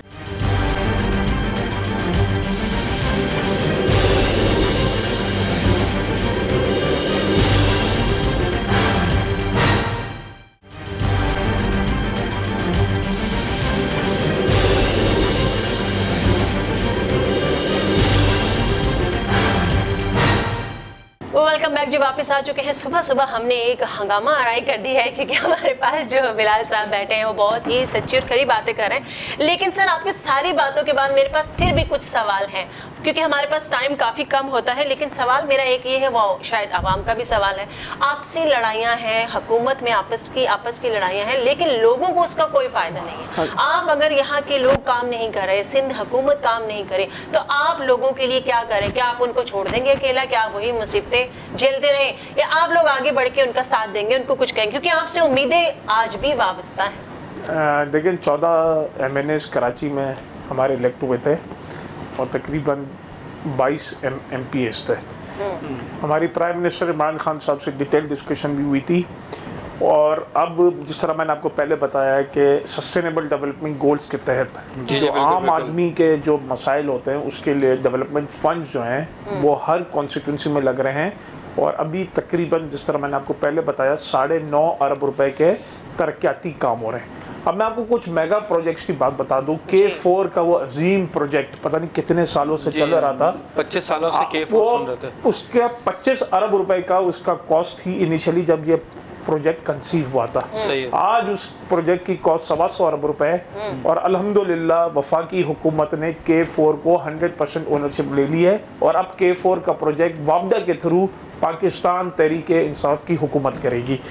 Welcome back. जो वापस आ चुके हैं, सुबह सुबह हमने एक हंगामा आराई कर दी है क्योंकि हमारे पास जो बिलाल साहब बैठे हैं वो बहुत ही सच्ची और खरी बातें कर रहे हैं। लेकिन सर, आपकी सारी बातों के बाद मेरे पास फिर भी कुछ सवाल हैं, क्योंकि हमारे पास टाइम काफ़ी कम होता है। लेकिन सवाल मेरा एक ये है, वो शायद आवाम का भी सवाल है। आपसी लड़ाइयाँ हैं, हुकूमत में आपस की लड़ाइयाँ हैं, लेकिन लोगों को उसका कोई फ़ायदा नहीं है। आप अगर यहाँ के लोग काम नहीं कर रहे, सिंध हुकूमत काम नहीं करे, तो आप लोगों के लिए क्या करें? क्या आप उनको छोड़ देंगे अकेला? क्या वही मुसीबतें झेलते रहे, या आप लोग आगे बढ़ के उनका साथ देंगे, उनको कुछ कहेंगे? क्योंकि आपसे उम्मीदें आज भी वाबस्ता हैं। लेकिन 14 MNAs कराची में हमारे इलेक्ट हुए थे और तकरीबन 22 MPs थे। हमारी प्राइम मिनिस्टर इमरान खान साहब से डिटेल डिस्कशन भी हुई थी। और अब जिस तरह मैंने आपको पहले बताया है कि सस्टेनेबल डेवलपमेंट गोल्स के तहत जो आम आदमी के जो मसाइल होते हैं उसके लिए डेवलपमेंट फंड जो हैं वो हर कॉन्स्टिट्यूंसी में लग रहे हैं। और अभी तकरीबन जिस तरह मैंने आपको पहले बताया 9.5 अरब रुपए के तरक्याती काम हो रहे हैं। अब मैं आपको कुछ मेगा प्रोजेक्ट्स की बात बता दूं। K4 का वो अजीम प्रोजेक्ट पता नहीं कितने सालों से चल रहा था, 25 सालों से K4 सुन रहे थे। उसका 25 अरब रुपए का उसका कॉस्ट थी इनिशियली जब ये प्रोजेक्ट कंसीव हुआ था। आज उस प्रोजेक्ट की कॉस्ट 125 अरब रुपए है और अल्हम्दुलिल्लाह वफाकी हुकूमत ने K4 को 100% ओनरशिप ले ली है। और अब K4 का प्रोजेक्ट वापडा के थ्रू पाकिस्तान तहरीके इंसाफ की हुकूमत करेगी।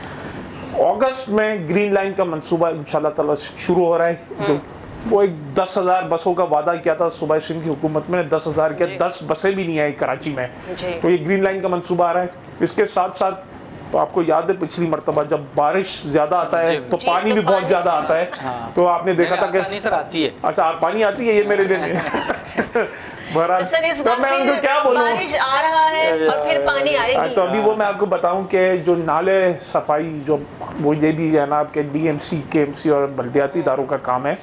अगस्त में ग्रीन लाइन का मंसूबा इंशाल्लाह ताला शुरू हो रहा है। वो एक 10,000 बसों का वादा किया था सुबह सिंह की हुकूमत में, 10,000 के 10 बसें भी नहीं आई कराची में। तो ये ग्रीन लाइन का मंसूबा आ रहा है। इसके साथ साथ तो आपको याद है पिछली मरतबा जब बारिश ज्यादा आता है तो पानी भी बहुत ज्यादा आता है। तो आपने देखा था कि सर आती है, अच्छा पानी आती है, ये मेरे दिन तो सर इस बार मैं उनको क्या बोलूं, बारिश आ रहा है और फिर पानी आएगी। तो अभी वो मैं आपको बताऊं कि जो नाले सफाई जो वो ये भी है ना आपके DMC KMC और बल्दियाती इदारों का काम है।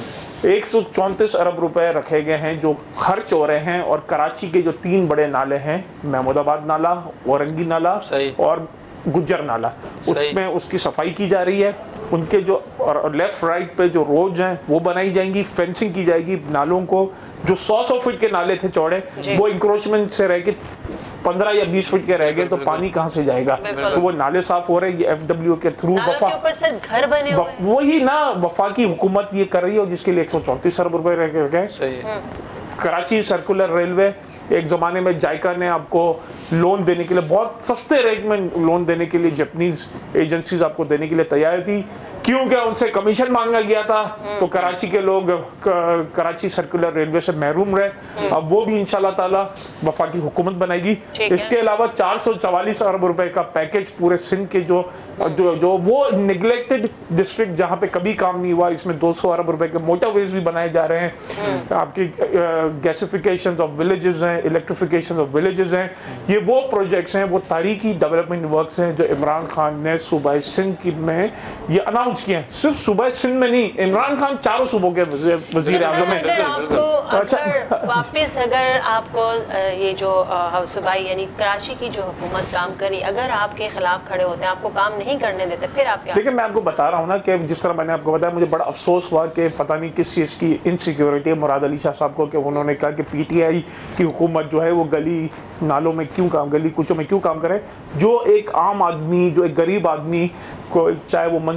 134 अरब रुपए रखे गए हैं जो खर्च हो रहे हैं। और कराची के जो 3 बड़े नाले हैं, महमूदाबाद नाला, औरंगी नाला और गुज्जर नाला, उसमें उसकी सफाई की जा रही है। उनके जो लेफ्ट राइट पे जो रोड्स हैं वो बनाई जाएंगी, फेंसिंग की जाएगी। नालों को जो 100 फीट के नाले थे चौड़े, वो इंक्रोचमेंट से रह के 15 या 20 फीट के रह गए, तो पानी कहाँ से जाएगा? तो वो नाले साफ हो रहे हैं, ये FW के थ्रू। घर बने वही ना वफाकी हुकूमत ये कर रही है, जिसके लिए 134 अरब रुपए रह गए। कराची सर्कुलर रेलवे, एक ज़माने में जायका ने आपको लोन देने के लिए बहुत सस्ते रेट में लोन देने के लिए जापानीज एजेंसीज आपको देने के लिए तैयार थी, क्योंकि उनसे कमीशन मांगा गया था। तो कराची के लोग कराची सर्कुलर रेलवे से महरूम रहे। अब वो भी इंशाल्लाह ताला वफाकी हुकूमत बनाएगी। इसके अलावा 444 अरब रुपए का पैकेज पूरे सिंध के जो वो निगलेक्टेड डिस्ट्रिक्ट जहाँ पे कभी काम नहीं हुआ, इसमें 200 अरब रुपए के मोटरवेज भी बनाए जा रहे हैं। आपकी गैसिफिकेशन ऑफ विलेजेस हैं, इलेक्ट्रिफिकेशन ऑफ विलेजेस हैं। ये वो प्रोजेक्ट्स हैं, वो तारीखी डेवलपमेंट वर्क्स हैं जो इमरान खान ने सूबा सिंध में ये अनाउंस किए हैं। सिर्फ सूबा सिंध में नहीं, इमरान खान चारों सूबों के वजीर आज़म हैं। वापिस अगर आपको ये जो सूबाई यानी कराची की जो हुकूमत काम करी, अगर आपके खिलाफ खड़े होते हैं, आपको काम नहीं करने देते, फिर आप क्या? देखिए मैं आपको बता रहा हूँ ना कि जिस तरह मैंने आपको बताया, मुझे बड़ा अफसोस हुआ कि पता नहीं किस चीज़ की इनसिक्योरिटी है मुराद अली शाह साहब को, कि उन्होंने कहा कि PTI की हुकूमत जो है वो गली नालों में क्यों काम, गली कूचों में क्यों काम करे। जो एक आम आदमी, जो एक गरीब आदमी को, चाहे वो मंजूर कॉलोनी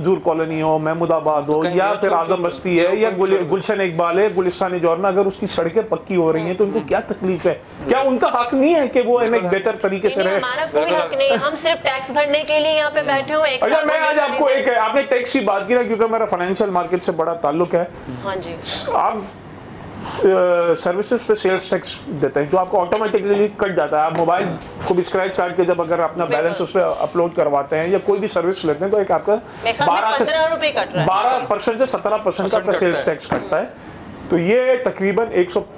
कॉलोनी हो, महमूदाबाद हो, या फिर आजम बस्ती है, या गुलशन इकबाल है, गुलिस्तान जौहर में, अगर उसकी सड़कें पक्की हो रही हैं तो उनको क्या तकलीफ है? क्या उनका हक नहीं है कि वो एक बेहतर तरीके से रहे? हमारा कोई हक नहीं, हम सिर्फ टैक्स भरने के लिए यहाँ पे बैठे हो। अच्छा, मैं आज आपको एक, आपने टैक्स की बात की ना, क्योंकि मेरा फाइनेंशियल मार्केट से बड़ा ताल्लुक है। हाँ जी। आप सर्विसेज पे सेल्स टैक्स देते हैं जो आपको ऑटोमेटिकली कट जाता है। आप मोबाइल को भी स्क्रैच काट के जब अगर अपना बैलेंस उस पर अपलोड करवाते हैं या कोई भी सर्विस लेते हैं तो एक आपका 12% से 17% का आपका सेल्स टैक्स कटता है। तो ये तकरीबन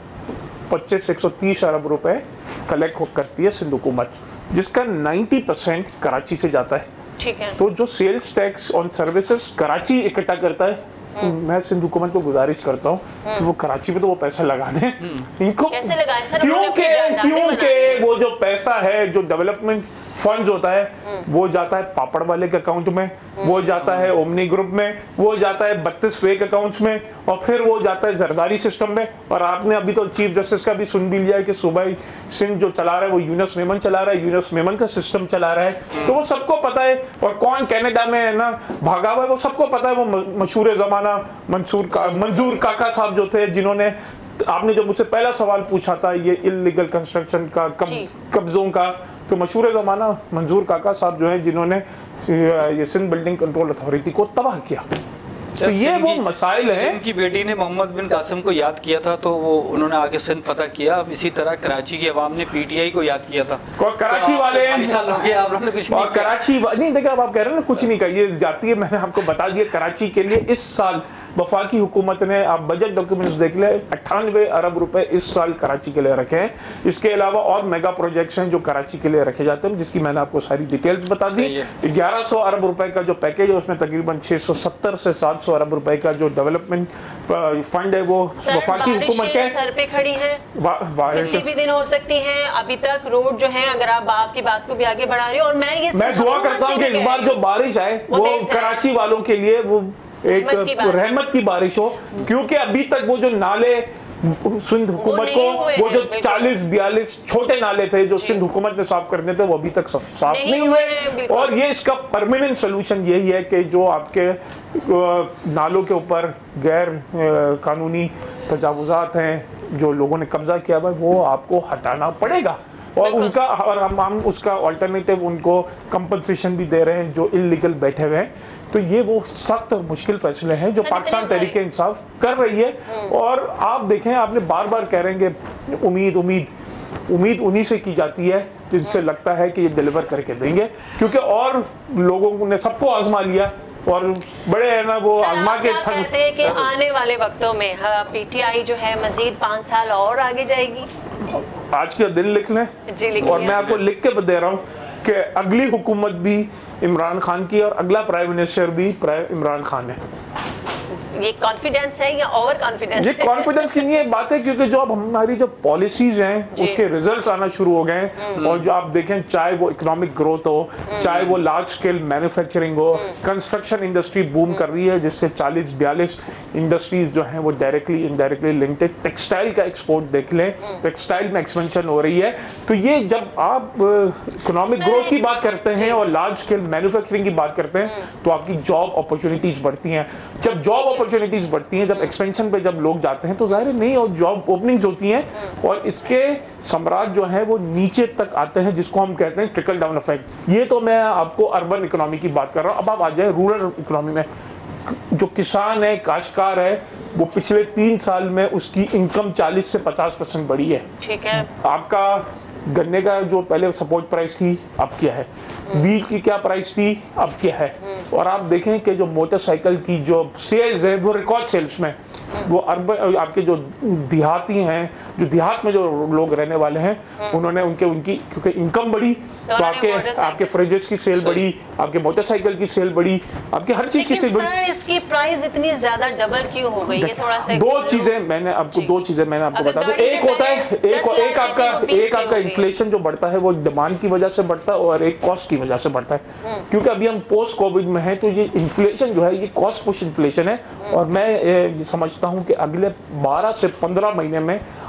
125-130 अरब रुपए कलेक्ट करती है सिंध हुकूमत, जिसका 90% कराची से जाता है। ठीक है। तो जो sales tax on services Karachi इकट्ठा करता है, मैं सिंध हुकूमत को गुजारिश करता हूँ कि वो कराची पे तो वो पैसा लगा दें। इनको कैसे लगाए सर? क्योंकि वो जो पैसा है, जो डेवलपमेंट फंड्स होता है, वो जाता है पापड़ वाले के अकाउंट में, वो जाता है ओमनी ग्रुप में, वो जाता है 32 फेक अकाउंट्स में, और फिर वो जाता है जरदारी सिस्टम में। और आपने अभी तो चीफ जस्टिस का भी सुन भी लिया है कि सूबाई सिंध जो चला रहा है वो यूनुस मेमन चला रहा है, यूनुस मेमन का सिस्टम चला रहा है। तो वो सबको पता है, और कौन कनाडा में है ना भागा हुआ है वो सबको पता है। वो मशहूर जमाना मंजूर काका साहब जो थे, जिन्होंने, आपने जो मुझसे पहला सवाल पूछा था ये इल्लीगल कंस्ट्रक्शन का, कब्जों का, तो मशहूर जमाना मंजूर काका साहब जो है जिन्होंने ये सिंध बिल्डिंग कंट्रोल अथॉरिटी को तबाह किया। तो ये वो मसाइल है। सिंध की बेटी ने मोहम्मद बिन कासिम को याद किया था तो वो उन्होंने आगे सिंध फतह किया। अब इसी तरह कराची की आवाम ने पीटीआई को याद किया था। कराची वाले और कराची नहीं, देखिए अब आप कह रहे हैं ना कुछ नहीं का, ये जाती है। मैंने आपको बता दिया कराची के लिए इस साल वफाकी हुकूमत ने, आप बजट डॉक्यूमेंट्स देख ले, 98 अरब रुपए इस साल कराची के लिए रखे हैं। इसके अलावा और मेगा प्रोजेक्ट्स हैं जो कराची के लिए रखे जाते हैं, जिसकी मैंने आपको सारी डिटेल्स बता दी। 1100 अरब रुपए का जो पैकेज है उसमें तकरीबन 670 से 700 अरब रुपए का जो डेवलपमेंट फंड है वो वफाकी हुकूमत के सर पे खड़ी है, किसी भी दिन हो सकती है। अभी तक रोड जो है, अगर आप आपकी बात को भी आगे बढ़ा रही हो, और मैं दुआ करता हूँ कि इस बार जो बारिश आए वो कराची वालों के लिए वो एक रहमत की बारिश हो, क्योंकि अभी तक वो जो नाले सिंध हुकूमत को, वो जो 40-42 छोटे नाले थे जो सिंध हुकूमत ने साफ करने थे, वो अभी तक साफ नहीं हुए। और ये इसका परमानेंट सोल्यूशन यही है कि जो आपके नालों के ऊपर गैर कानूनी तजावुजात हैं, जो लोगों ने कब्जा किया हुआ, वो आपको हटाना पड़ेगा। और उनका, और हम उसका अल्टरनेटिव उनको कंपनसेशन भी दे रहे हैं जो इल्लीगल बैठे हुए हैं। तो ये वो सख्त और मुश्किल फैसले हैं जो पाकिस्तान तहरीक इंसाफ कर रही है। और आप देखें, आपने बार बार कह रहे हैं कि उम्मीद उन्हीं से की जाती है जिनसे लगता है कि ये डिलीवर करके देंगे, क्योंकि और लोगों ने सबको आजमा लिया और बड़े है ना वो आजमा के कहते हैं कि आने वाले वक्तों में पीटीआई जो है मजीद 5 साल और आगे जाएगी। आज के दिन लिख लें और मैं आपको लिख के दे रहा हूँ कि अगली हुकूमत भी इमरान खान की और अगला प्राइम मिनिस्टर भी इमरान खान है। ये कॉन्फिडेंस है या ओवर कॉन्फिडेंस? ये कॉन्फिडेंस की नहीं है बात है, क्योंकि जो अब हमारी जो पॉलिसीज हैं उसके रिजल्ट्स आना शुरू हो गए हैं। और जो आप देखें, चाहे वो इकोनॉमिक ग्रोथ हो, चाहे वो लार्ज स्केल मैन्युफैक्चरिंग हो, कंस्ट्रक्शन इंडस्ट्री बूम कर रही है, जिससे 40-42 इंडस्ट्रीज जो हैं वो डायरेक्टली इनडायरेक्टली लिंक्ड है। टेक्सटाइल का एक्सपोर्ट देख लें, टेक्सटाइल में एक्सपेंशन हो रही है। तो ये जब आप इकोनॉमिक ग्रोथ की बात करते हैं और लार्ज स्केल मैन्युफैक्चरिंग की बात करते हैं तो आपकी जॉब अपॉर्चुनिटीज बढ़ती हैं। जब जॉब अपॉर्चुनिटीज बढ़ती हैं, जब एक्सपेंशन पे जब लोग जाते हैं तो जाहिर है नई और जॉब ओपनिंग्स होती हैं और इसके सम्राट जो है वो नीचे तक आते हैं, जिसको हम कहते हैं ट्रिकल डाउन इफेक्ट। ये तो मैं आपको अर्बन इकोनॉमी की बात कर रहा हूँ। अब आप आ जाए रूरल इकोनॉमी में। जो किसान है, काश्तकार है, वो पिछले 3 साल में उसकी इनकम 40 से 50% बढ़ी है। ठीक है। आपका गन्ने का जो पहले सपोर्ट प्राइस थी अब क्या है, वीट की क्या प्राइस थी अब क्या है। और आप देखें कि जो मोटरसाइकिल की जो सेल्स है वो रिकॉर्ड सेल्स में, वो अर्बन आपके जो देहाती हैं, जो देहात में जो लोग रहने वाले हैं, उन्होंने उनकी क्योंकि इनकम बढ़ी तो आपके फ्रिजेस की सेल बढ़ी, आपके मोटरसाइकिल की सेल बढ़ी, आपके हर चीज की सेल बढ़ी। सर इसकी प्राइस इतनी ज्यादा डबल क्यों हो गई? ये थोड़ा सा दो चीजें मैंने आपको बता दूं। एक होता है एक आपका इन्फ्लेशन जो बढ़ता है वो डिमांड की वजह से बढ़ता है और एक कॉस्ट की वजह से बढ़ता है। क्योंकि अभी हम पोस्ट कोविड में हैं तो ये इन्फ्लेशन जो है ये कॉस्ट पुश इन्फ्लेशन है। और मैं ये समझता हूं कि अगले 12 से 15 महीने में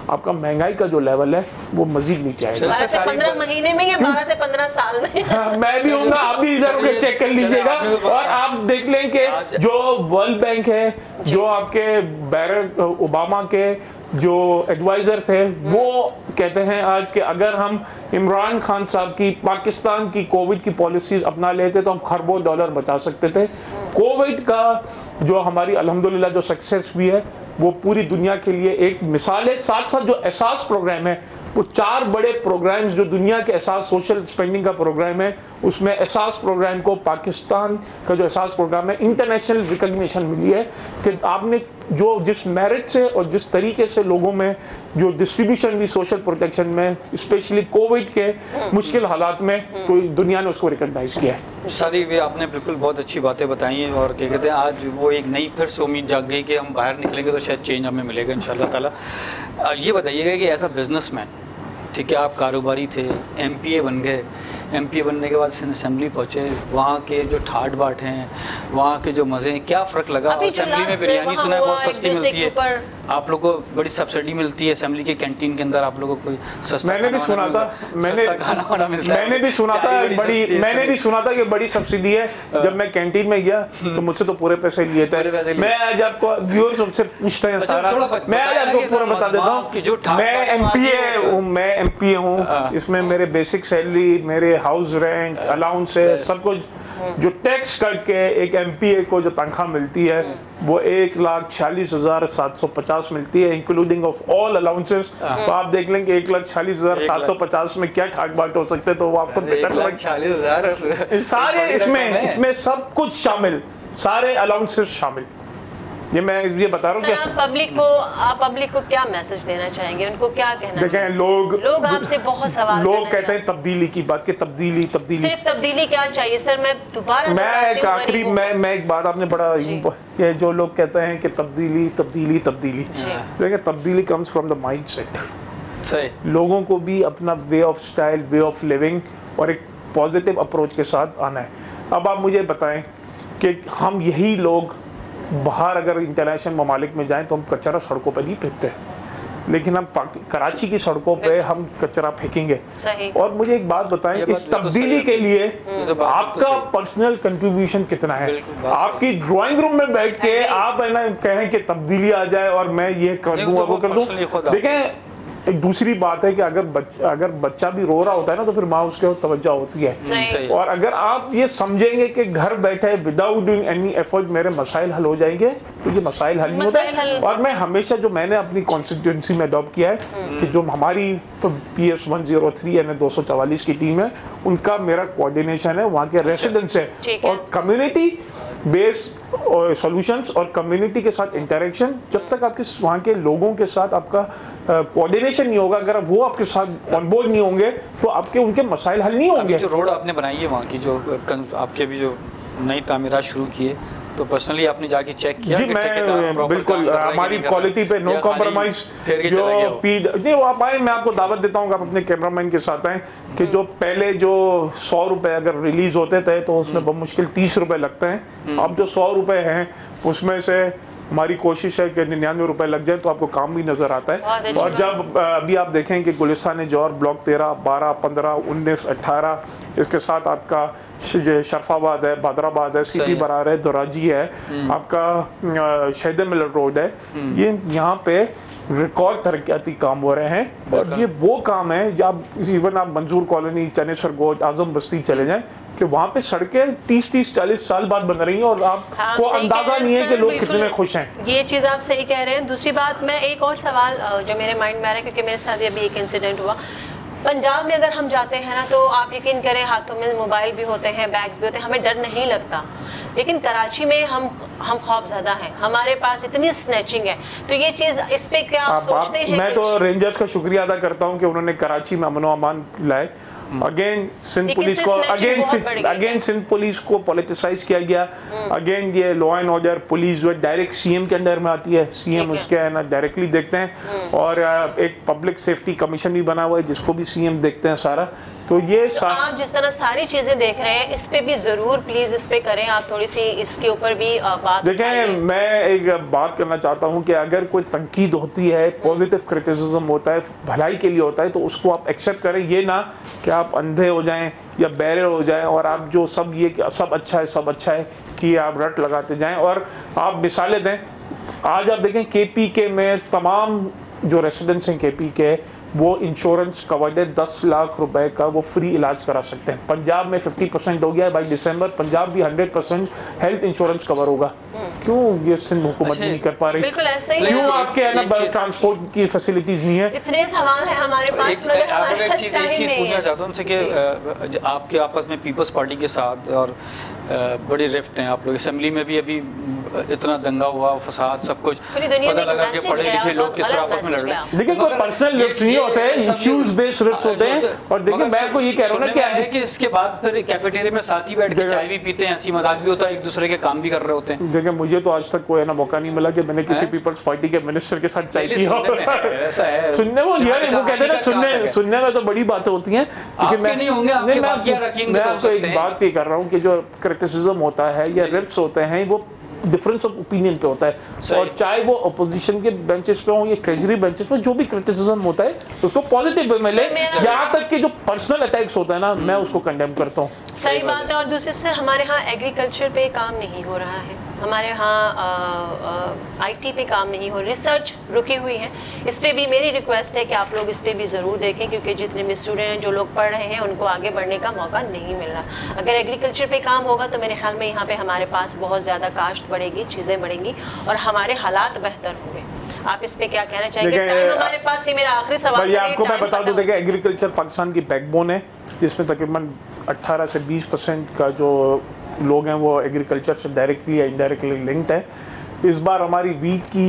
आपका महंगाई का जो लेवल है वो मजीद नीचे आएगा। 12 से 15 महीने में या 12 से 15 साल में? मैं भी हूँ, आप भी इधर होकर चेक कर लीजिएगा और आप देख लें कि जो वर्ल्ड बैंक है, जो आपके बैरक ओबामा के जो एडवाइजर थे, वो कहते हैं आज कि अगर हम इमरान खान साहब की पाकिस्तान की कोविड की पॉलिसीज अपना लेते तो हम खरबों डॉलर बचा सकते थे। कोविड का जो हमारी अल्हम्दुलिल्लाह जो सक्सेस हुई है वो पूरी दुनिया के लिए एक मिसाल है। साथ साथ जो एहसास प्रोग्राम है, वो 4 बड़े प्रोग्राम्स जो दुनिया के एहसास सोशल स्पेंडिंग का प्रोग्राम है, उसमें एहसास प्रोग्राम को पाकिस्तान का जो एहसास प्रोग्राम है इंटरनेशनल रिकग्निशन मिली है कि आपने जो जिस मेरिट से और जिस तरीके से लोगों में जो डिस्ट्रीब्यूशन भी सोशल प्रोटेक्शन में स्पेशली कोविड के मुश्किल हालात में तो दुनिया ने उसको रिकग्नाइज किया है। सारी भी आपने बिल्कुल बहुत अच्छी बातें बताई हैं और क्या कहते हैं आज वो एक नई फिर से उम्मीद जाग गई कि हम बाहर निकलेंगे तो शायद चेंज हमें मिलेगा इंशाल्लाह ताला। ये बताइएगा कि एज अ बिजनेसमैन, ठीक है, आप कारोबारी थे, MPA बन गए, MPA बनने के बाद असेंबली पहुँचे, वहाँ के जो ठाट बाट हैं, वहाँ के जो मज़े हैं, क्या फ़र्क लगा? असेंबली में बिरयानी सुना है बहुत सस्ती मिलती है, आप लोगों को बड़ी सब्सिडी मिलती है असेंबली के कैंटीन के अंदर, आप लोगों को सस्ता मैंने भी सुना था कि बड़ी सब्सिडी है। जब मैं कैंटीन में गया तो मुझसे तो पूरे पैसे लिए थे। मैं आज आपको व्यूअर्स हमसे पूछते हैं सारा, मैं आज आपको पूरा बता देता हूँ। मैं MPA हूँ, इसमें मेरे बेसिक सैलरी, मेरे हाउस रेंट, अलाउंस है, सब कुछ जो टैक्स करके एक MPA को जो तनख्वाह मिलती है वो 1,46,750 मिलती है इंक्लूडिंग ऑफ ऑल अलाउंसेस। तो आप देख लें कि 1,46,750 में क्या ठाक बाट हो सकते, तो वो आपको बेटर लग 40,000 सारे इसमें सब कुछ शामिल, सारे अलाउंसेस शामिल। ये मैं ये बता रहा हूँ कि आप पब्लिक को क्या मैसेज देना चाहेंगे, उनको क्या कहना देखें चाहेंगे? लोग आपसे बहुत सवाल लोग कहते हैं तब्दीली की बात, कि तब्दीली सिर्फ तब्दीली क्या चाहिए सर? मैं दोबारा मैं एक बात आपने बड़ा ये जो लोग कहते हैं कि तब्दीली देखिए तब्दीली कम्स फ्रॉम द माइंडसेट। सही, लोगों को भी अपना way of style, way of living और एक पॉजिटिव अप्रोच के साथ आना है। अब आप मुझे बताएं कि हम यही लोग बाहर अगर इंटरनेशनल ममालिक में जाएं तो हम कचरा सड़कों पर नहीं फेंकते, लेकिन हम कराची की सड़कों पे हम कचरा फेंकेंगे। और मुझे एक बात बताएं, इस तब्दीली के लिए आपका पर्सनल कंट्रीब्यूशन कितना है? आपकी ड्राइंग रूम में बैठ के आप है ना कहें कि तब्दीली आ जाए और मैं ये कर दूं वो कर दूं। देखें एक दूसरी बात है कि अगर बच्चा भी रो रहा होता है ना तो फिर माँ उसके तवज्जो होती है। और अगर आप ये समझेंगे कि घर बैठे विदाउट डूइंग एनी एफर्ट मेरे मसाइल हल हो जाएंगे, तो ये मसाइल हल नहीं होते। और मैं हमेशा जो मैंने अपनी कॉन्स्टिट्यूंसी में अडॉप्ट किया है कि जो हमारी PS 103 यानी 244 की टीम है, उनका मेरा कोऑर्डिनेशन है वहाँ के रेसिडेंट्स है और कम्युनिटी बेस्ड सॉल्यूशंस और कम्युनिटी के साथ इंटरेक्शन। जब तक आपके वहाँ के लोगों के साथ आपका कोऑर्डिनेशन नहीं होगा, अगर वो आपके साथ ऑन बोर्ड नहीं होंगे तो आपके उनके मसाइल हल नहीं होंगे। जो रोड आपने बनाई है वहाँ की, जो आपके भी जो नई तामीरात शुरू किए, तो पर्सनली आपने जाके चेक किया? जी मैं बिल्कुल हमारी क्वालिटी पे नो कॉम्प्रोमाइज। जो नहीं वो आप आए, मैं आपको दावत देता हूँ, आप अपने कैमरामैन के साथ आए कि जो पहले जो 100 रुपए अगर रिलीज होते थे तो उसमें बहुत मुश्किल 30 रुपए लगते हैं। अब जो 100 रुपए हैं उसमें से हमारी कोशिश है कि 99 रुपए लग जाए तो आपको काम भी नजर आता है। और जब अभी आप देखें कि गुलिस्तान जौहर ब्लॉक 13, 12, 15, 19, 18, इसके साथ आपका शरफाबाद है, बदराबाद है, सिटी बरार है, दोराजी है, आपका शहीद मिलर रोड है, ये यहाँ पे रिकॉर्ड तरक्याती काम हो रहे हैं। और ये वो काम है जब इवन आप मंजूर कॉलोनी, चनेसर गोट, आजम बस्ती चले जाएं कि वहाँ पे सड़कें 30-40 साल बाद बन रही हैं और आपको अंदाजा नहीं है कि लोग कितने खुश हैं। ये चीज़ आप सही कह रहे हैं। दूसरी बात, मैं एक और सवाल जो मेरे माइंड में आ रहा है, क्योंकि मेरे साथ अभी एक इंसिडेंट हुआ पंजाब में। अगर हम जाते हैं ना तो आप यकीन करें हाथों में मोबाइल भी होते हैं, बैग्स भी होते हैं, हमें डर नहीं लगता। लेकिन कराची में हम खौफज़दा हैं, हमारे पास इतनी स्नैचिंग है। तो ये चीज़, इस पे क्या आप सोचते हैं? मैं तो रेंजर्स का शुक्रिया अदा करता हूँ कि उन्होंने कराची में अमन व अमान लाए। अगेन सिंध पुलिस को पॉलिटिसाइज किया गया। अगेन ये लॉ एंड ऑर्डर पुलिस जो डायरेक्ट सीएम के अंडर में आती है, सीएम उसके है ना डायरेक्टली देखते हैं। और एक पब्लिक सेफ्टी कमीशन भी बना हुआ है जिसको भी सीएम देखते हैं सारा। तो ये आप जिस तरह सारी चीजें देख रहे हैं इस पे भी जरूर प्लीज इस पे करें, आप थोड़ी सी इसके ऊपर भी बात देखें। मैं एक बात करना चाहता हूं कि अगर कोई तनकीद होती है, पॉजिटिव क्रिटिसिज्म होता है, भलाई के लिए होता है, तो उसको आप एक्सेप्ट करें। ये ना कि आप अंधे हो जाएं या बहरे हो जाएं और आप जो सब ये कि सब अच्छा है कि आप रट लगाते जाएं। और आप मिसालें दें, आज आप देखें KPK में तमाम जो रेसिडेंट्स हैं KPK वो इंश्योरेंस कवर्ड है, 10 लाख रुपए का वो फ्री इलाज करा सकते हैं। पंजाब में 50% हो गया है बाई दिसंबर, पंजाब भी 100% हेल्थ इंश्योरेंस कवर होगा। क्यों ये सिंध हुकूमत नहीं कर पा रही? क्यों आपके ट्रांसपोर्ट की फैसिलिटीज नहीं है? इतने सवाल है हमारे पास, मगर हमारे पास टाइम नहीं है। एक चीज पूछना चाहता हूं उनसे कि आपके आपस में पीपल्स पार्टी के साथ और बड़ी रिफ्ट हैं, आप लोग असेंबली में भी अभी इतना दंगा हुआ, फसाद, सब कुछ पता लगा कि पढ़े लिखे लोग किस तरह आपस में लड़ रहे हैं। लेकिन कोई पर्सनल रिफ्ट नहीं होते हैं, इश्यूज बेस्ड रिफ्ट होते हैं। और देखिए मैं आपको ये कह रहा हूं ना कि इसके बाद फिर कैफेटेरिया में साथ ही बैठ के चाय भी पीते हैं, हंसी मजाक भी होता है, एक दूसरे के काम भी कर रहे होते हैं। देखिए मुझे तो आज तक कोई ना मौका नहीं मिला कि मैंने किसी पीपल्स पार्टी के मिनिस्टर के साथ चाय पी हो। ऐसा है सुनने वो यार वो कहते हैं ना सुनने में तो बड़ी बातें होती हैं, लेकिन मैं नहीं होंगे आपके बाकी रकीम में तो एक बात ये कर रहा हूं कि जो क्रिटिसिज्म होता है या रिफ्ट्स होते हैं वो डिफरेंस ऑफ ओपिनियन पे होता है। और चाहे वो अपोजिशन के बेंचेस पे हो या ट्रेजरी बेंचेस पे, जो भी क्रिटिसिज्म होता है उसको पॉजिटिव वे में ले। यहाँ तक कि जो पर्सनल अटैक्स होता है ना, मैं उसको कंडेम करता हूँ। सही बात है। और दूसरे सर हमारे यहाँ एग्रीकल्चर पे काम नहीं हो रहा है, हमारे यहाँ IT पे काम नहीं हो, रिसर्च रुकी हुई है। इस पे भी मेरी रिक्वेस्ट है कि आप लोग इस पे भी ज़रूर देखें, क्योंकि जितने भी स्टूडेंट हैं जो लोग पढ़ रहे हैं उनको आगे बढ़ने का मौका नहीं मिल रहा। अगर एग्रीकल्चर पे काम होगा तो मेरे ख्याल में यहाँ पे हमारे पास बहुत ज़्यादा काश्त बढ़ेगी, चीज़ें बढ़ेंगी और हमारे हालात बेहतर होंगे। आप इस पे क्या कहना चाहेंगे? हमारे पास ही मेरा आखिरी सवाल आपको मैं बता दूं, देखिए एग्रीकल्चर पाकिस्तान की बैकबोन है, जिसमें तकरीबन 18 से 20% का जो लोग हैं वो एग्रीकल्चर से डायरेक्टली या इनडायरेक्टली लिंक्ड है। इस बार हमारी वीट की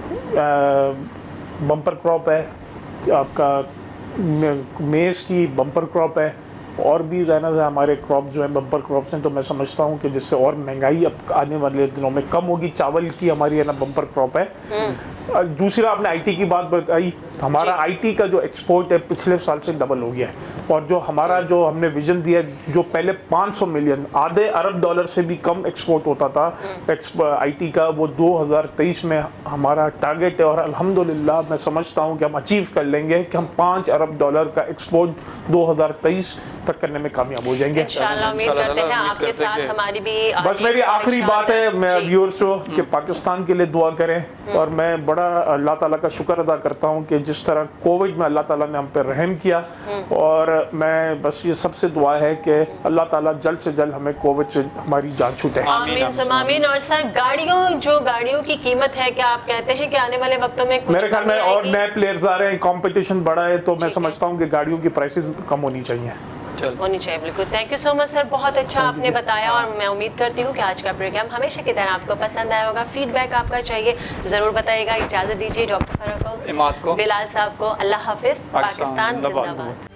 बम्पर क्रॉप है, आपका मेज़ की बम्पर क्रॉप है, और भी रहना से हमारे क्रॉप जो है बम्पर क्रॉप्स हैं। तो मैं समझता हूँ कि जिससे और महंगाई अब आने वाले दिनों में कम होगी। चावल की हमारी है ना बम्पर क्रॉप है। दूसरा आपने IT की बात बताई, हमारा IT का जो एक्सपोर्ट है पिछले साल से डबल हो गया है। और जो हमारा जो हमने विजन दिया, जो पहले 500 मिलियन आधे अरब डॉलर से भी कम एक्सपोर्ट होता था IT का, वो 2023 में हमारा टारगेट है। और अल्हम्दुलिल्लाह मैं समझता हूँ कि हम अचीव कर लेंगे कि हम 5 अरब डॉलर का एक्सपोर्ट 2023 तक करने में कामयाब हो जाएंगे। इंशाल्लाह उम्मीद करते हैं आपके साथ हमारी भी। बस मेरी आखिरी बात है मैं व्यूअर्स को कि पाकिस्तान के लिए दुआ करें। और मैं बड़ा अल्लाह ताला का शुक्र अदा करता हूँ कि जिस तरह कोविड में अल्लाह ताला ने हम पर रहम किया। और मैं बस ये सबसे दुआ है कि अल्लाह ताला जल्द से जल्द हमें कोविड से हमारी जान छूटे। आमीन सुम्मा आमीन। और सर गाड़ियों की कीमत है, क्या आप कहते हैं कि आने वाले वक्तों में कुछ मेरे ख्याल में और नए प्लेयर्स आ रहे हैं, कंपटीशन बढ़ा है, तो मैं समझता हूँ कि गाड़ियों की प्राइसेस कम होनी चाहिए। बिल्कुल। Thank you so much sir, बहुत अच्छा आपने बताया। और मैं उम्मीद करती हूँ कि आज का प्रोग्राम हमेशा की तरह आपको पसंद आया होगा। फीडबैक आपका चाहिए ज़रूर बताइएगा। इजाज़त दीजिए डॉक्टर फराक को, बिलाल साहब को। अल्लाह हाफिज़। पाकिस्तान जिंदाबाद।